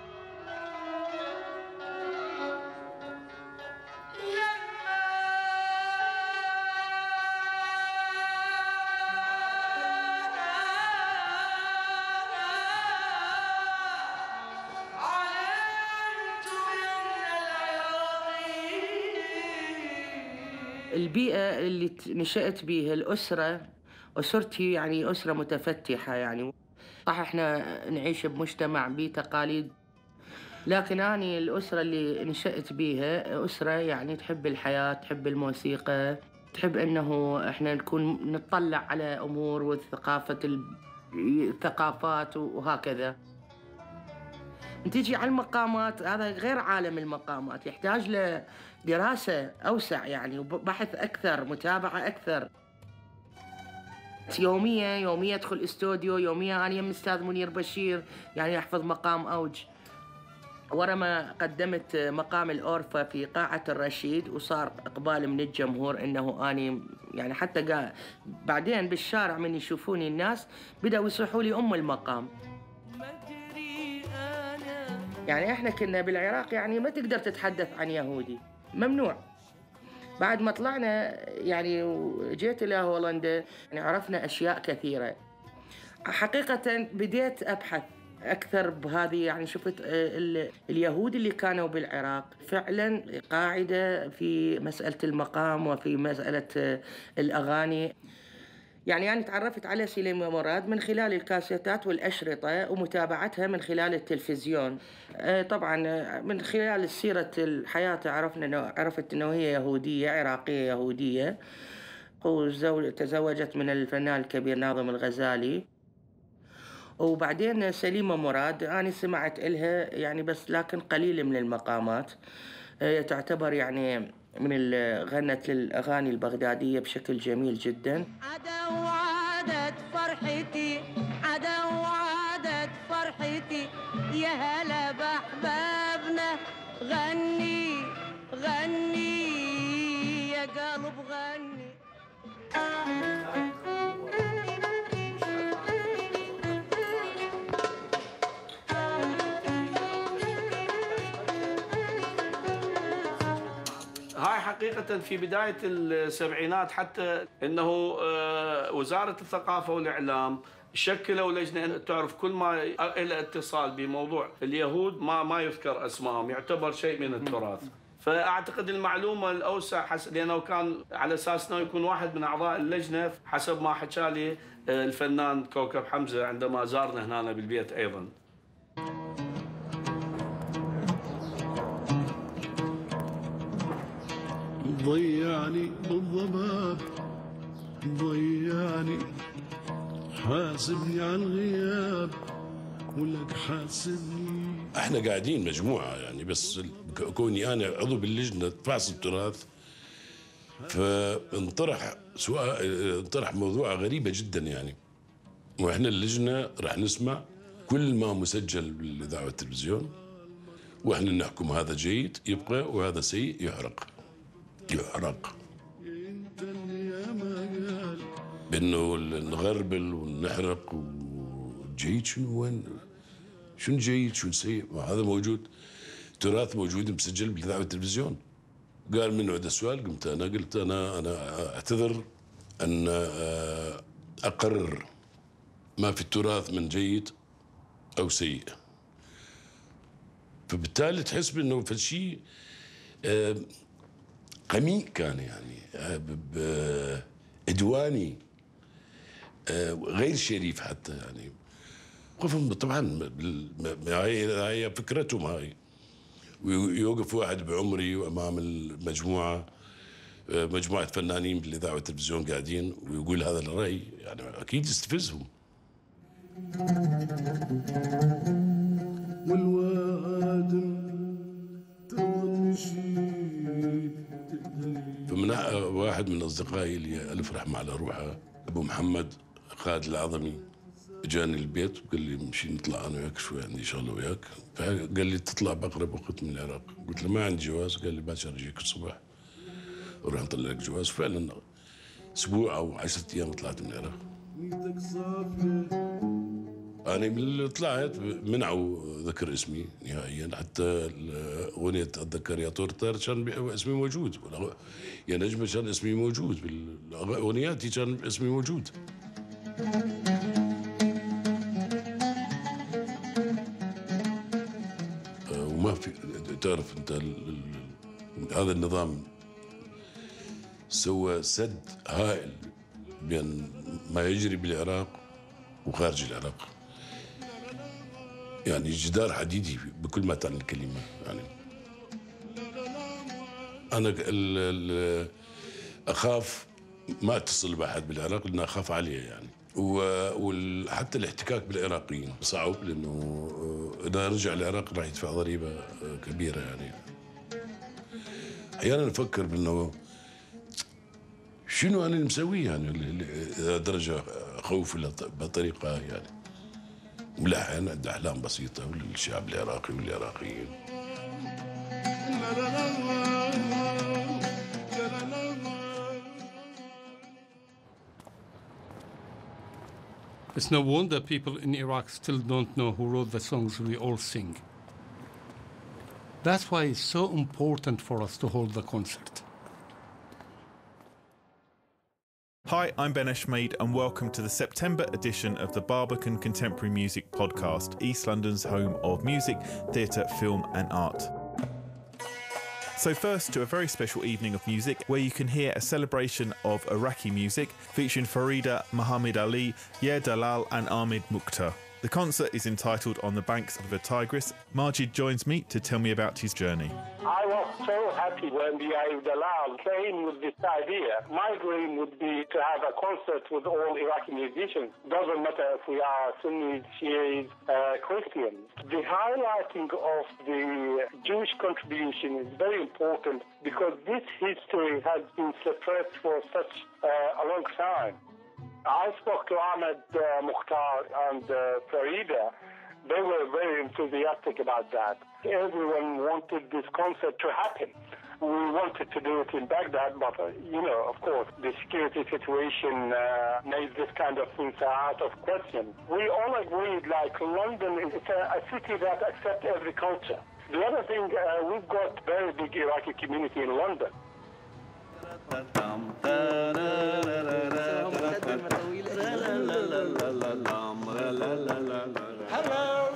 البيئة اللي نشأت بيها، الأسرة، أسرتي يعني أسرة متفتحة، يعني صح احنا نعيش بمجتمع بتقاليد، لكن أنا الأسرة اللي نشأت بيها أسرة يعني تحب الحياة، تحب الموسيقى، تحب أنه احنا نكون نطلع على أمور الثقافات وهكذا. تجي على المقامات، هذا غير عالم المقامات، يحتاج لدراسة أوسع يعني، وبحث أكثر، متابعة أكثر. يومية أدخل استوديو، يومية أنا يم أستاذ منير بشير يعني أحفظ مقام أوج. ورا ما قدمت مقام الأورفا في قاعة الرشيد، وصار إقبال من الجمهور إنه أني يعني حتى بعدين بالشارع من يشوفوني الناس بدأوا يصيحوا لي أم المقام. يعني احنا كنا بالعراق يعني ما تقدر تتحدث عن يهودي، ممنوع. بعد ما طلعنا يعني وجيت الى هولندا يعني عرفنا اشياء كثيره. حقيقه بديت ابحث اكثر بهذه، يعني شفت اليهود اللي كانوا بالعراق فعلا قاعده في مساله المقام وفي مساله الاغاني. يعني أنا تعرفت على سليمة مراد من خلال الكاسيتات والأشرطة ومتابعتها من خلال التلفزيون. طبعا من خلال سيرة الحياة عرفت أنه هي يهودية عراقية يهودية، وتزوجت من الفنان الكبير ناظم الغزالي. وبعدين سليمة مراد أنا سمعت إلها يعني بس لكن قليل من المقامات. تعتبر يعني من غنت للأغاني البغدادية بشكل جميل جدا. عادت فرحتي، عادت فرحتي، يا هلا بأحبابنا، غني غني يا قلب غني. هاي حقيقة في بداية السبعينات حتى أنه وزارة الثقافة والإعلام شكلوا لجنة تعرف كل ما إلى اتصال بموضوع اليهود ما يذكر أسمائهم، يعتبر شيء من التراث. فأعتقد المعلومة الأوسع لأنه كان على أساس أنه يكون واحد من أعضاء اللجنة حسب ما حكى لي الفنان كوكب حمزة عندما زارنا هنا بالبيت أيضاً. ضيعني بالضباب، ضيعني، حاسبني على الغياب ولك حاسبني. احنا قاعدين مجموعه يعني، بس كوني انا عضو باللجنه فحص التراث، فانطرح انطرح موضوع غريبه جدا يعني، واحنا اللجنه راح نسمع كل ما مسجل بالاذاعه والتلفزيون، واحنا نحكم هذا جيد يبقى وهذا سيء يحرق. بانه نغربل ونحرق والجيد شنو وين، شنو جيد شنو سيء، هذا موجود، تراث موجود مسجل بالاذاعه والتلفزيون. قال منه هذا السؤال، قلت انا اعتذر ان اقرر ما في التراث من جيد او سيء. فبالتالي تحس بانه في شيء قميء كان يعني، عدواني، غير شريف حتى يعني. طبعا هي فكرتهم هاي، ويوقف واحد بعمري وامام المجموعه، مجموعه فنانين بالاذاعه والتلفزيون قاعدين، ويقول هذا الراي، يعني اكيد يستفزهم. فمن واحد من اصدقائي اللي الف رحمه على روحه ابو محمد خالد العظمي، جاني البيت وقال لي مشي نطلع انا وياك شوي، عندي شغله وياك. فقال لي تطلع باقرب وقت من العراق. قلت له ما عندي جواز. قال لي باكر اجيك الصبح وراح نطلع لك جواز. فعلا اسبوع او 10 ايام طلعت من العراق. أنا من اللي طلعت منعوا ذكر اسمي نهائيا، حتى أغنية أتذكر يا طورتر كان اسمي موجود، يا نجمة كان اسمي موجود، بالأغنياتي كان اسمي موجود. وما في، تعرف أنت هذا النظام سوى سد هائل بين ما يجري بالعراق وخارج العراق، يعني جدار حديدي بكل ما تعني الكلمة. يعني أنا أخاف ما أتصل بأحد بالعراق لأن أخاف عليه يعني، وحتى الاحتكاك بالعراقيين صعب، لأنه إذا رجع العراق راح يدفع ضريبة كبيرة. يعني أحيانا أفكر بأنه شنو أنا مسويه يعني إذا درجة خوف بطريقة يعني. ملحن عنده أحلام بسيطة للشعب العراقي والعراقيين. It's no wonder people in Iraq still don't know who wrote the songs we all sing. That's why it's so important for us to hold the concert. Hi, I'm Ben Eshmaid and welcome to the September edition of the Barbican Contemporary Music Podcast, East London's home of music, theatre, film and art. So first to a very special evening of music where you can hear a celebration of Iraqi music featuring Farida Muhammad Ali, Yer Dalal and Ahmed Mukhtar. The concert is entitled On the Banks of the Tigris. Majid joins me to tell me about his journey. I was so happy when the Yer Dalal came with this idea. My dream would be to have a concert with all Iraqi musicians. Doesn't matter if we are Sunnis, Shiites, Christians. The highlighting of the Jewish contribution is very important because this history has been suppressed for such a long time. I spoke to Ahmed Mukhtar and Farida. They were very enthusiastic about that. Everyone wanted this concert to happen. We wanted to do it in Baghdad, but, of course, the security situation made this kind of things out of question. We all agreed, like, London is a city that accepts every culture. The other thing, we've got very big Iraqi community in London. Hello.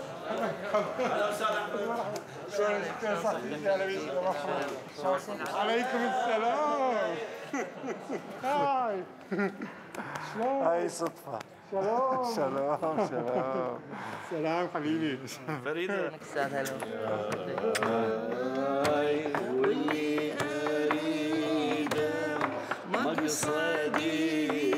عليكم السلام. هاي. هاي صدفة. شلون. شلون شلون. سلام حبيبي. فريدة. واللي أريده مقصدي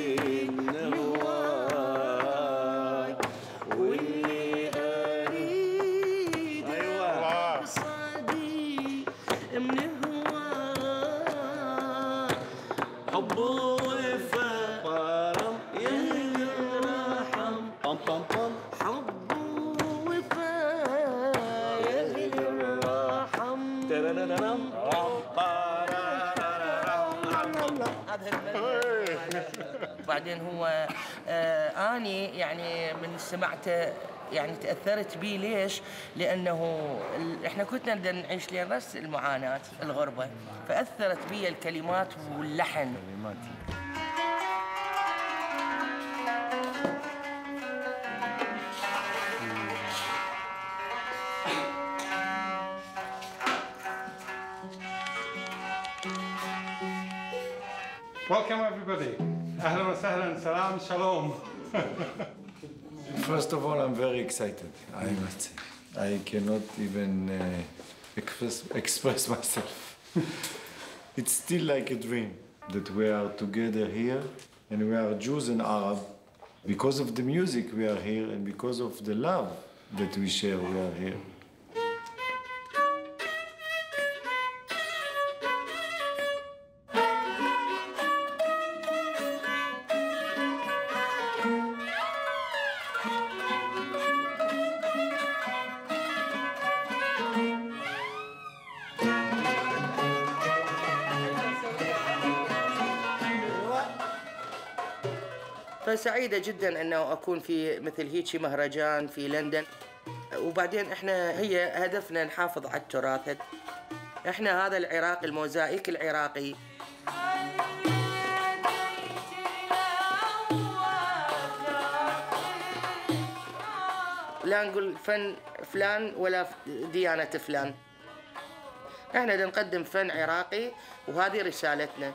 بعدين هو اني يعني من سمعته يعني تاثرت به. ليش؟ لانه احنا كنا بدنا نعيش لين بس المعاناه الغربه، فاثرت بي الكلمات واللحن. Welcome everybody. أهلا وسهلا. سلام شالوم. First of all, I'm very excited, I must say. I cannot even express myself. It's still like a dream that we are together here and we are Jews and Arab. Because of the music we are here and because of the love that we share we are here. فسعيدة جدا أنه أكون في مثل هيك مهرجان في لندن. وبعدين إحنا هي هدفنا نحافظ على التراث. إحنا هذا العراق، الموزايك العراقي. لا نقول فن فلان ولا ديانة فلان، احنا بدنا نقدم فن عراقي وهذه رسالتنا.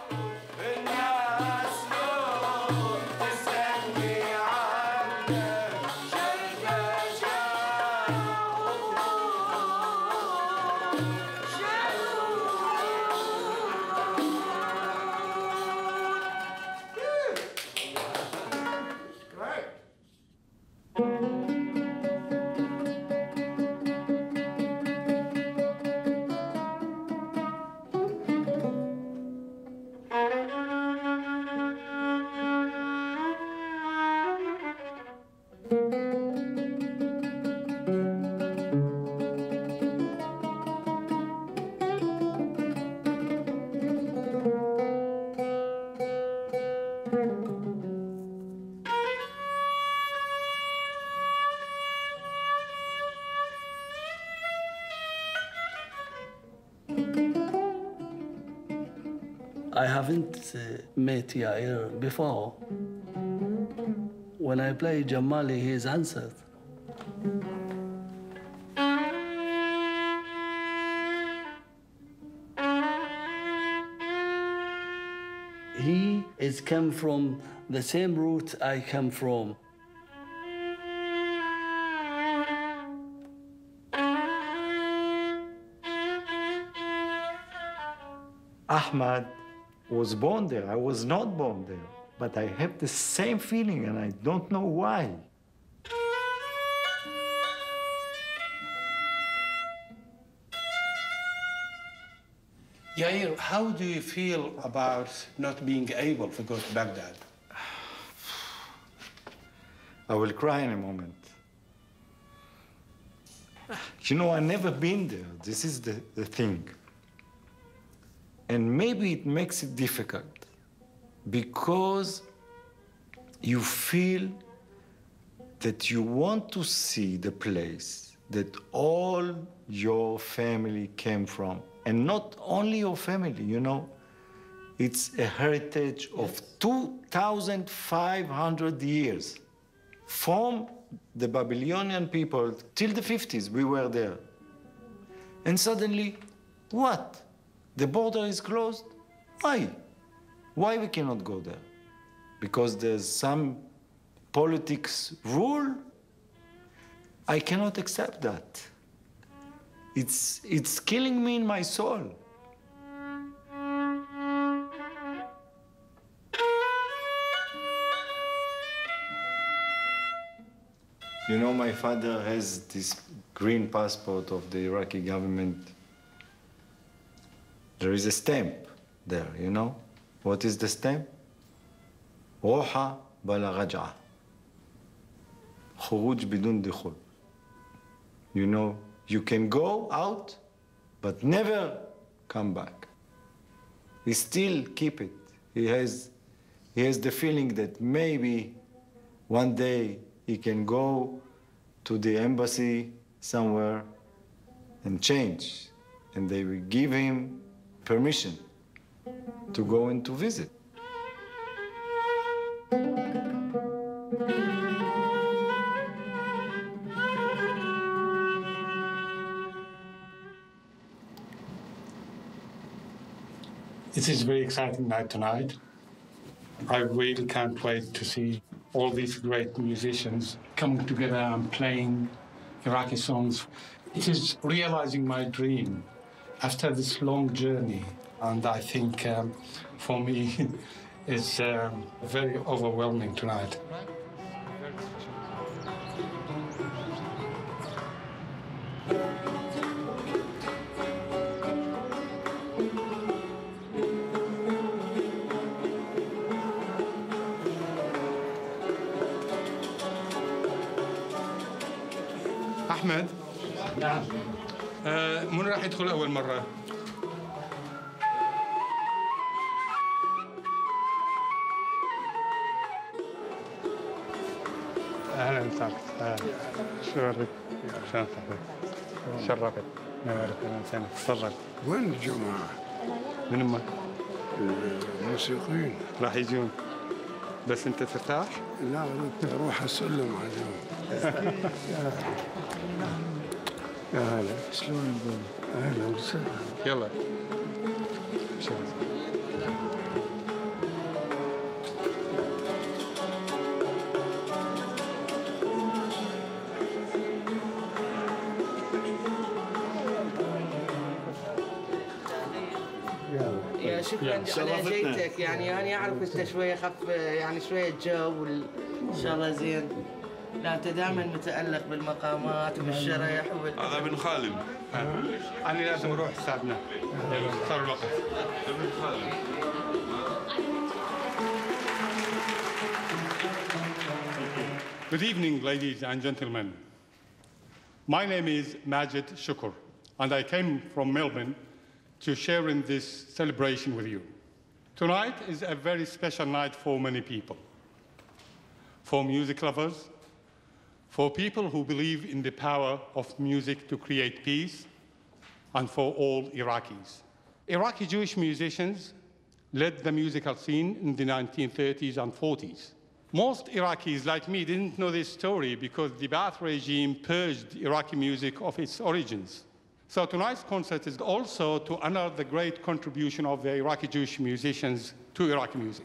I haven't met Yair before. When I play Jamali, he's answered. He is come from the same route I come from. Ahmad was born there. I was not born there. But I have the same feeling and I don't know why. Yair, how do you feel about not being able to go to Baghdad? I will cry in a moment. You know, I've never been there. This is the thing. And maybe it makes it difficult because you feel that you want to see the place that all your family came from. And not only your family, you know, it's a heritage of 2,500 years. From the Babylonian people till the 50s, we were there. And suddenly, what? The border is closed? Why? Why we cannot go there? Because there's some politics rule? I cannot accept that. It's killing me in my soul. You know, my father has this green passport of the Iraqi government. There is a stamp there, you know? What is the stamp? روحة بلا رجعة. خروج بدون دخول. You know, you can go out, but never come back. He still keep it. He has the feeling that maybe one day he can go to the embassy somewhere and change, and they will give him permission to go and to visit. It is a very exciting night tonight. I really can't wait to see all these great musicians coming together and playing Iraqi songs. It is realizing my dream after this long journey. And I think for me, it's very overwhelming tonight. أحمد نعم من راح يدخل أول مرة؟ اهلا وسهلا. شلونك؟ شلون صحتك؟ شرفت. نورت اهلا تفضل. وين الجماعة؟ من هم؟ الموسيقيين. راح يجون. بس انت ترتاح؟ لا ردت اروح اسلم عليهم. يا هلا. شلون نقول؟ اهلا وسهلا. يلا. يا شكرا على جيتك، يعني انا اعرف انت شويه خف يعني شويه جو ان شاء الله زين. لا انت دائما متالق بالمقامات وبالشرح هذا ابن خالد. انا لازم اروح حسابنا. صار الوقت. ابن خالد. Good evening, ladies and gentlemen. My name is Majid Shukur, and I came from Melbourne to share in this celebration with you. Tonight is a very special night for many people. For music lovers, for people who believe in the power of music to create peace, and for all Iraqis. Iraqi Jewish musicians led the musical scene in the 1930s and 40s. Most Iraqis, like me, didn't know this story because the Ba'ath regime purged Iraqi music of its origins. So tonight's concert is also to honor the great contribution of the Iraqi Jewish musicians to Iraqi music.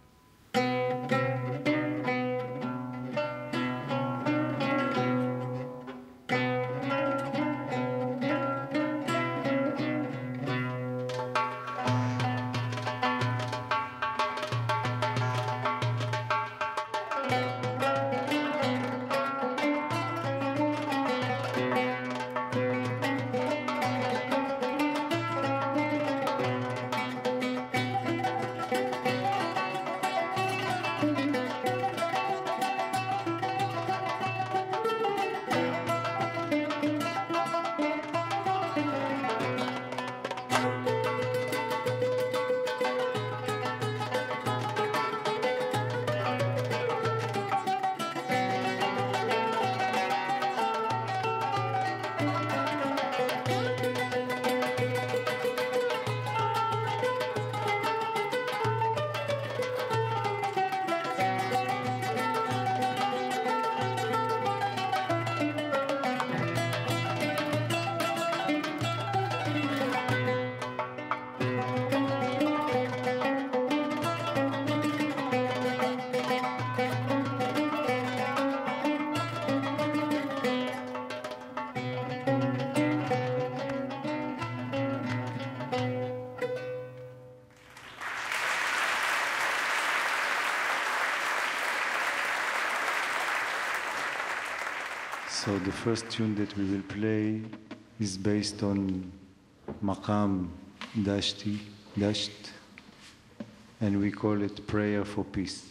So the first tune that we will play is based on Maqam Dasht, and we call it Prayer for Peace.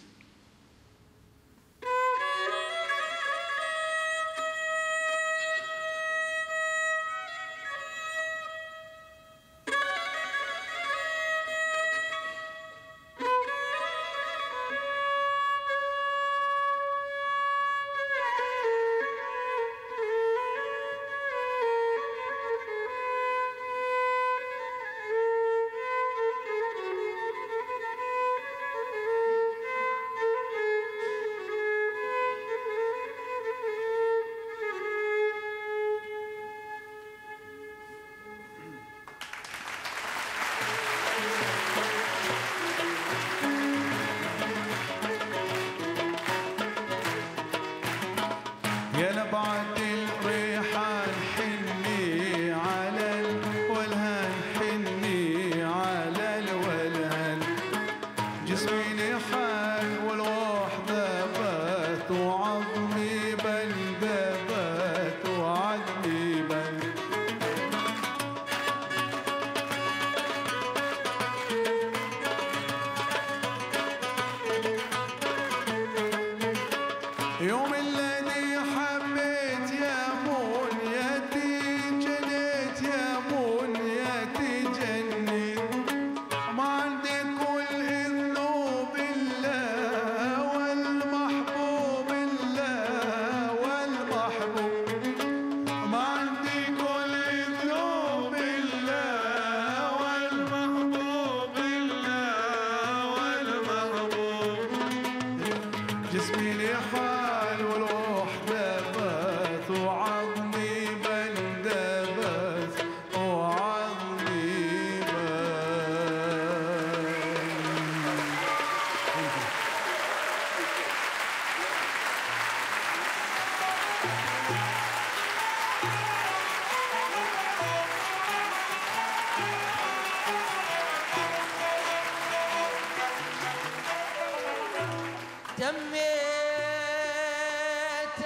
تميت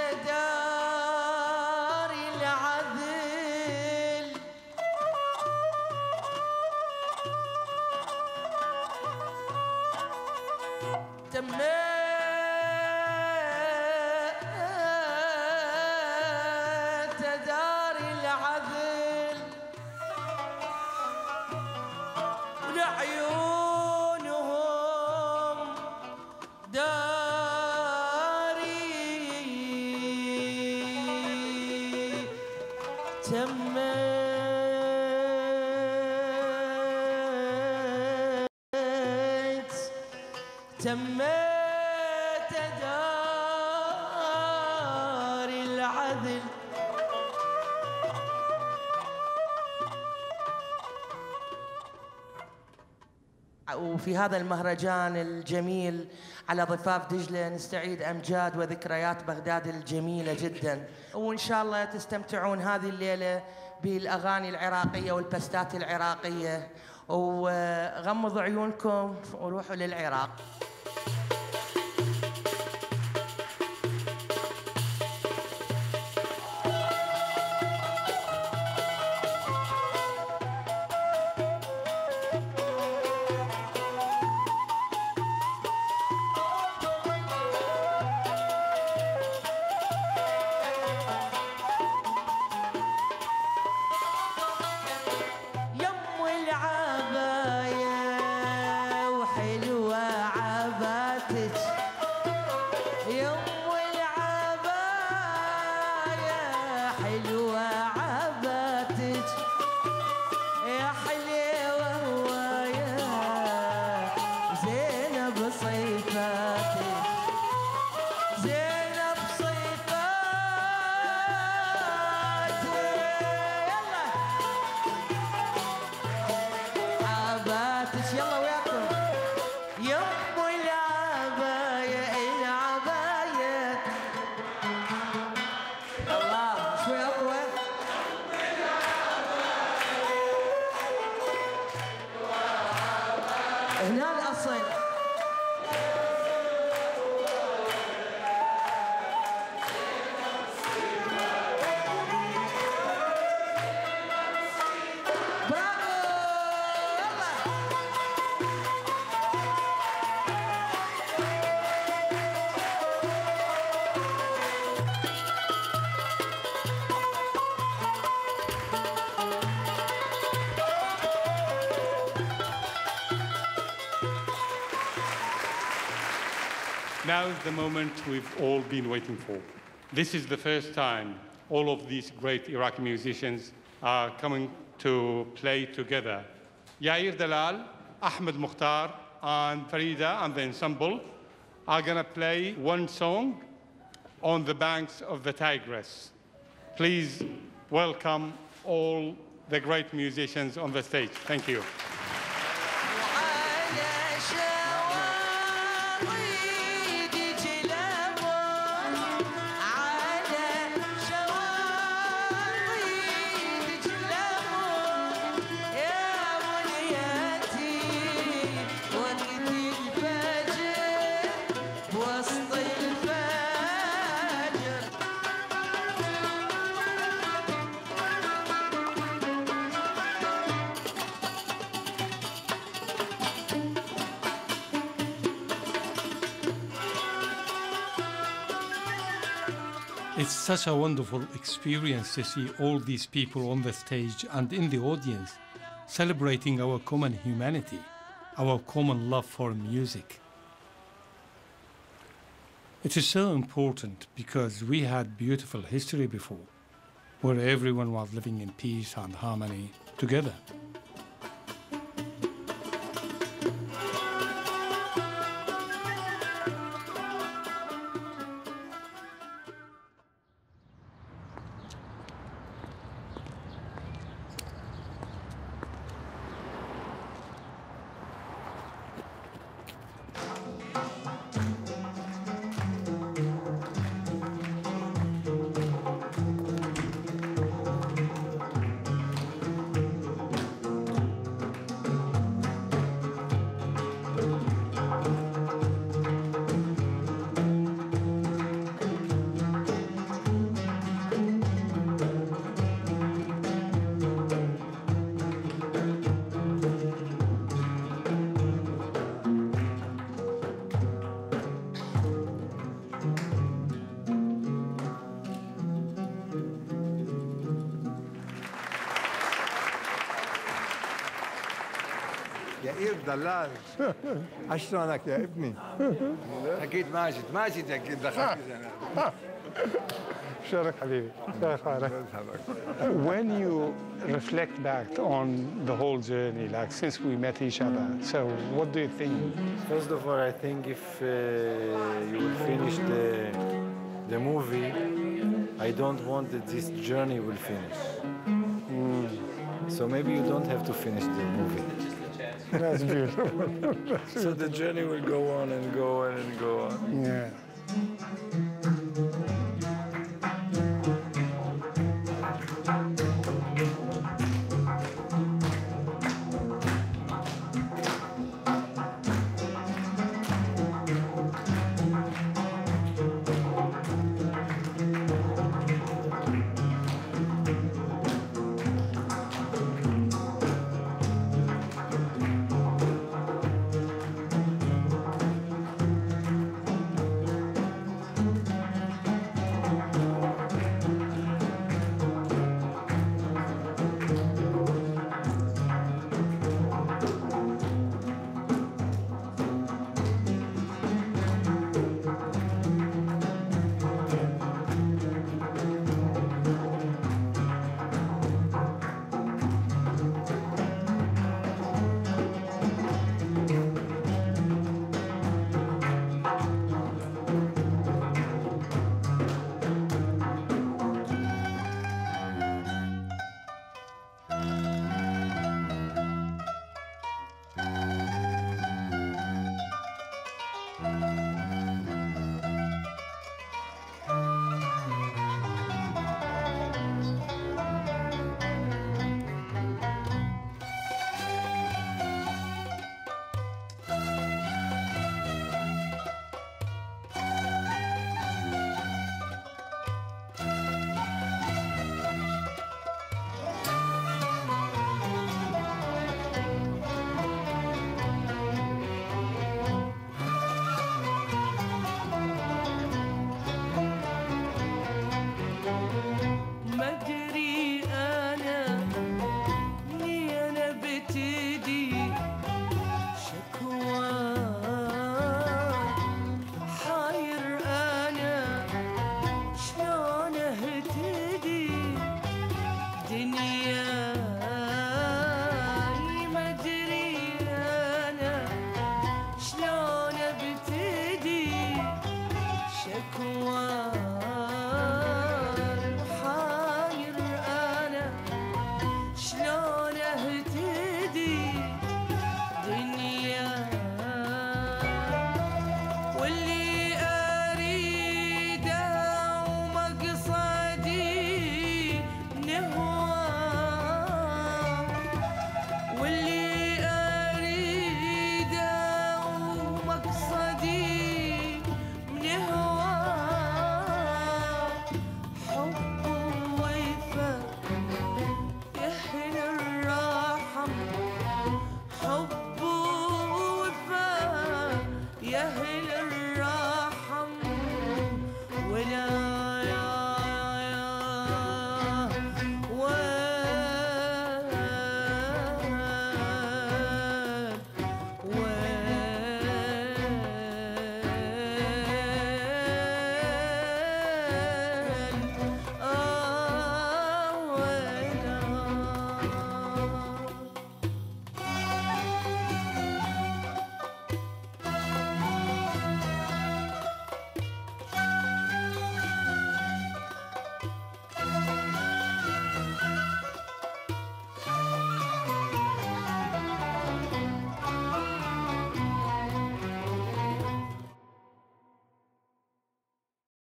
دار العذل تميت دار العذل ولعيونهم داري تميت دار العدل وفي هذا المهرجان الجميل على ضفاف دجلة نستعيد أمجاد وذكريات بغداد الجميلة جدا، وإن شاء الله تستمتعون هذه الليلة بالأغاني العراقية والبستات العراقية، وغمضوا عيونكم وروحوا للعراق. Now is the moment we've all been waiting for. This is the first time all of these great Iraqi musicians are coming to play together. Yair Dalal, Ahmed Mukhtar, and Farida and the ensemble are going to play one song on the banks of the Tigris. Please welcome all the great musicians on the stage. Thank you. It's such a wonderful experience to see all these people on the stage and in the audience celebrating our common humanity, our common love for music. It is so important because we had beautiful history before, where everyone was living in peace and harmony together. يائير دلال عشرونك يا ابني أكيد ماجد أكيد دخلت زمان شكرا حبيبي. When you reflect back on the whole journey, like since we met each other, so what do you think? First of all, I think if you will finish the movie, I don't want that this journey will finish. So maybe you don't have to finish the movie. That's beautiful. So the journey will go on and go on and go on. Yeah.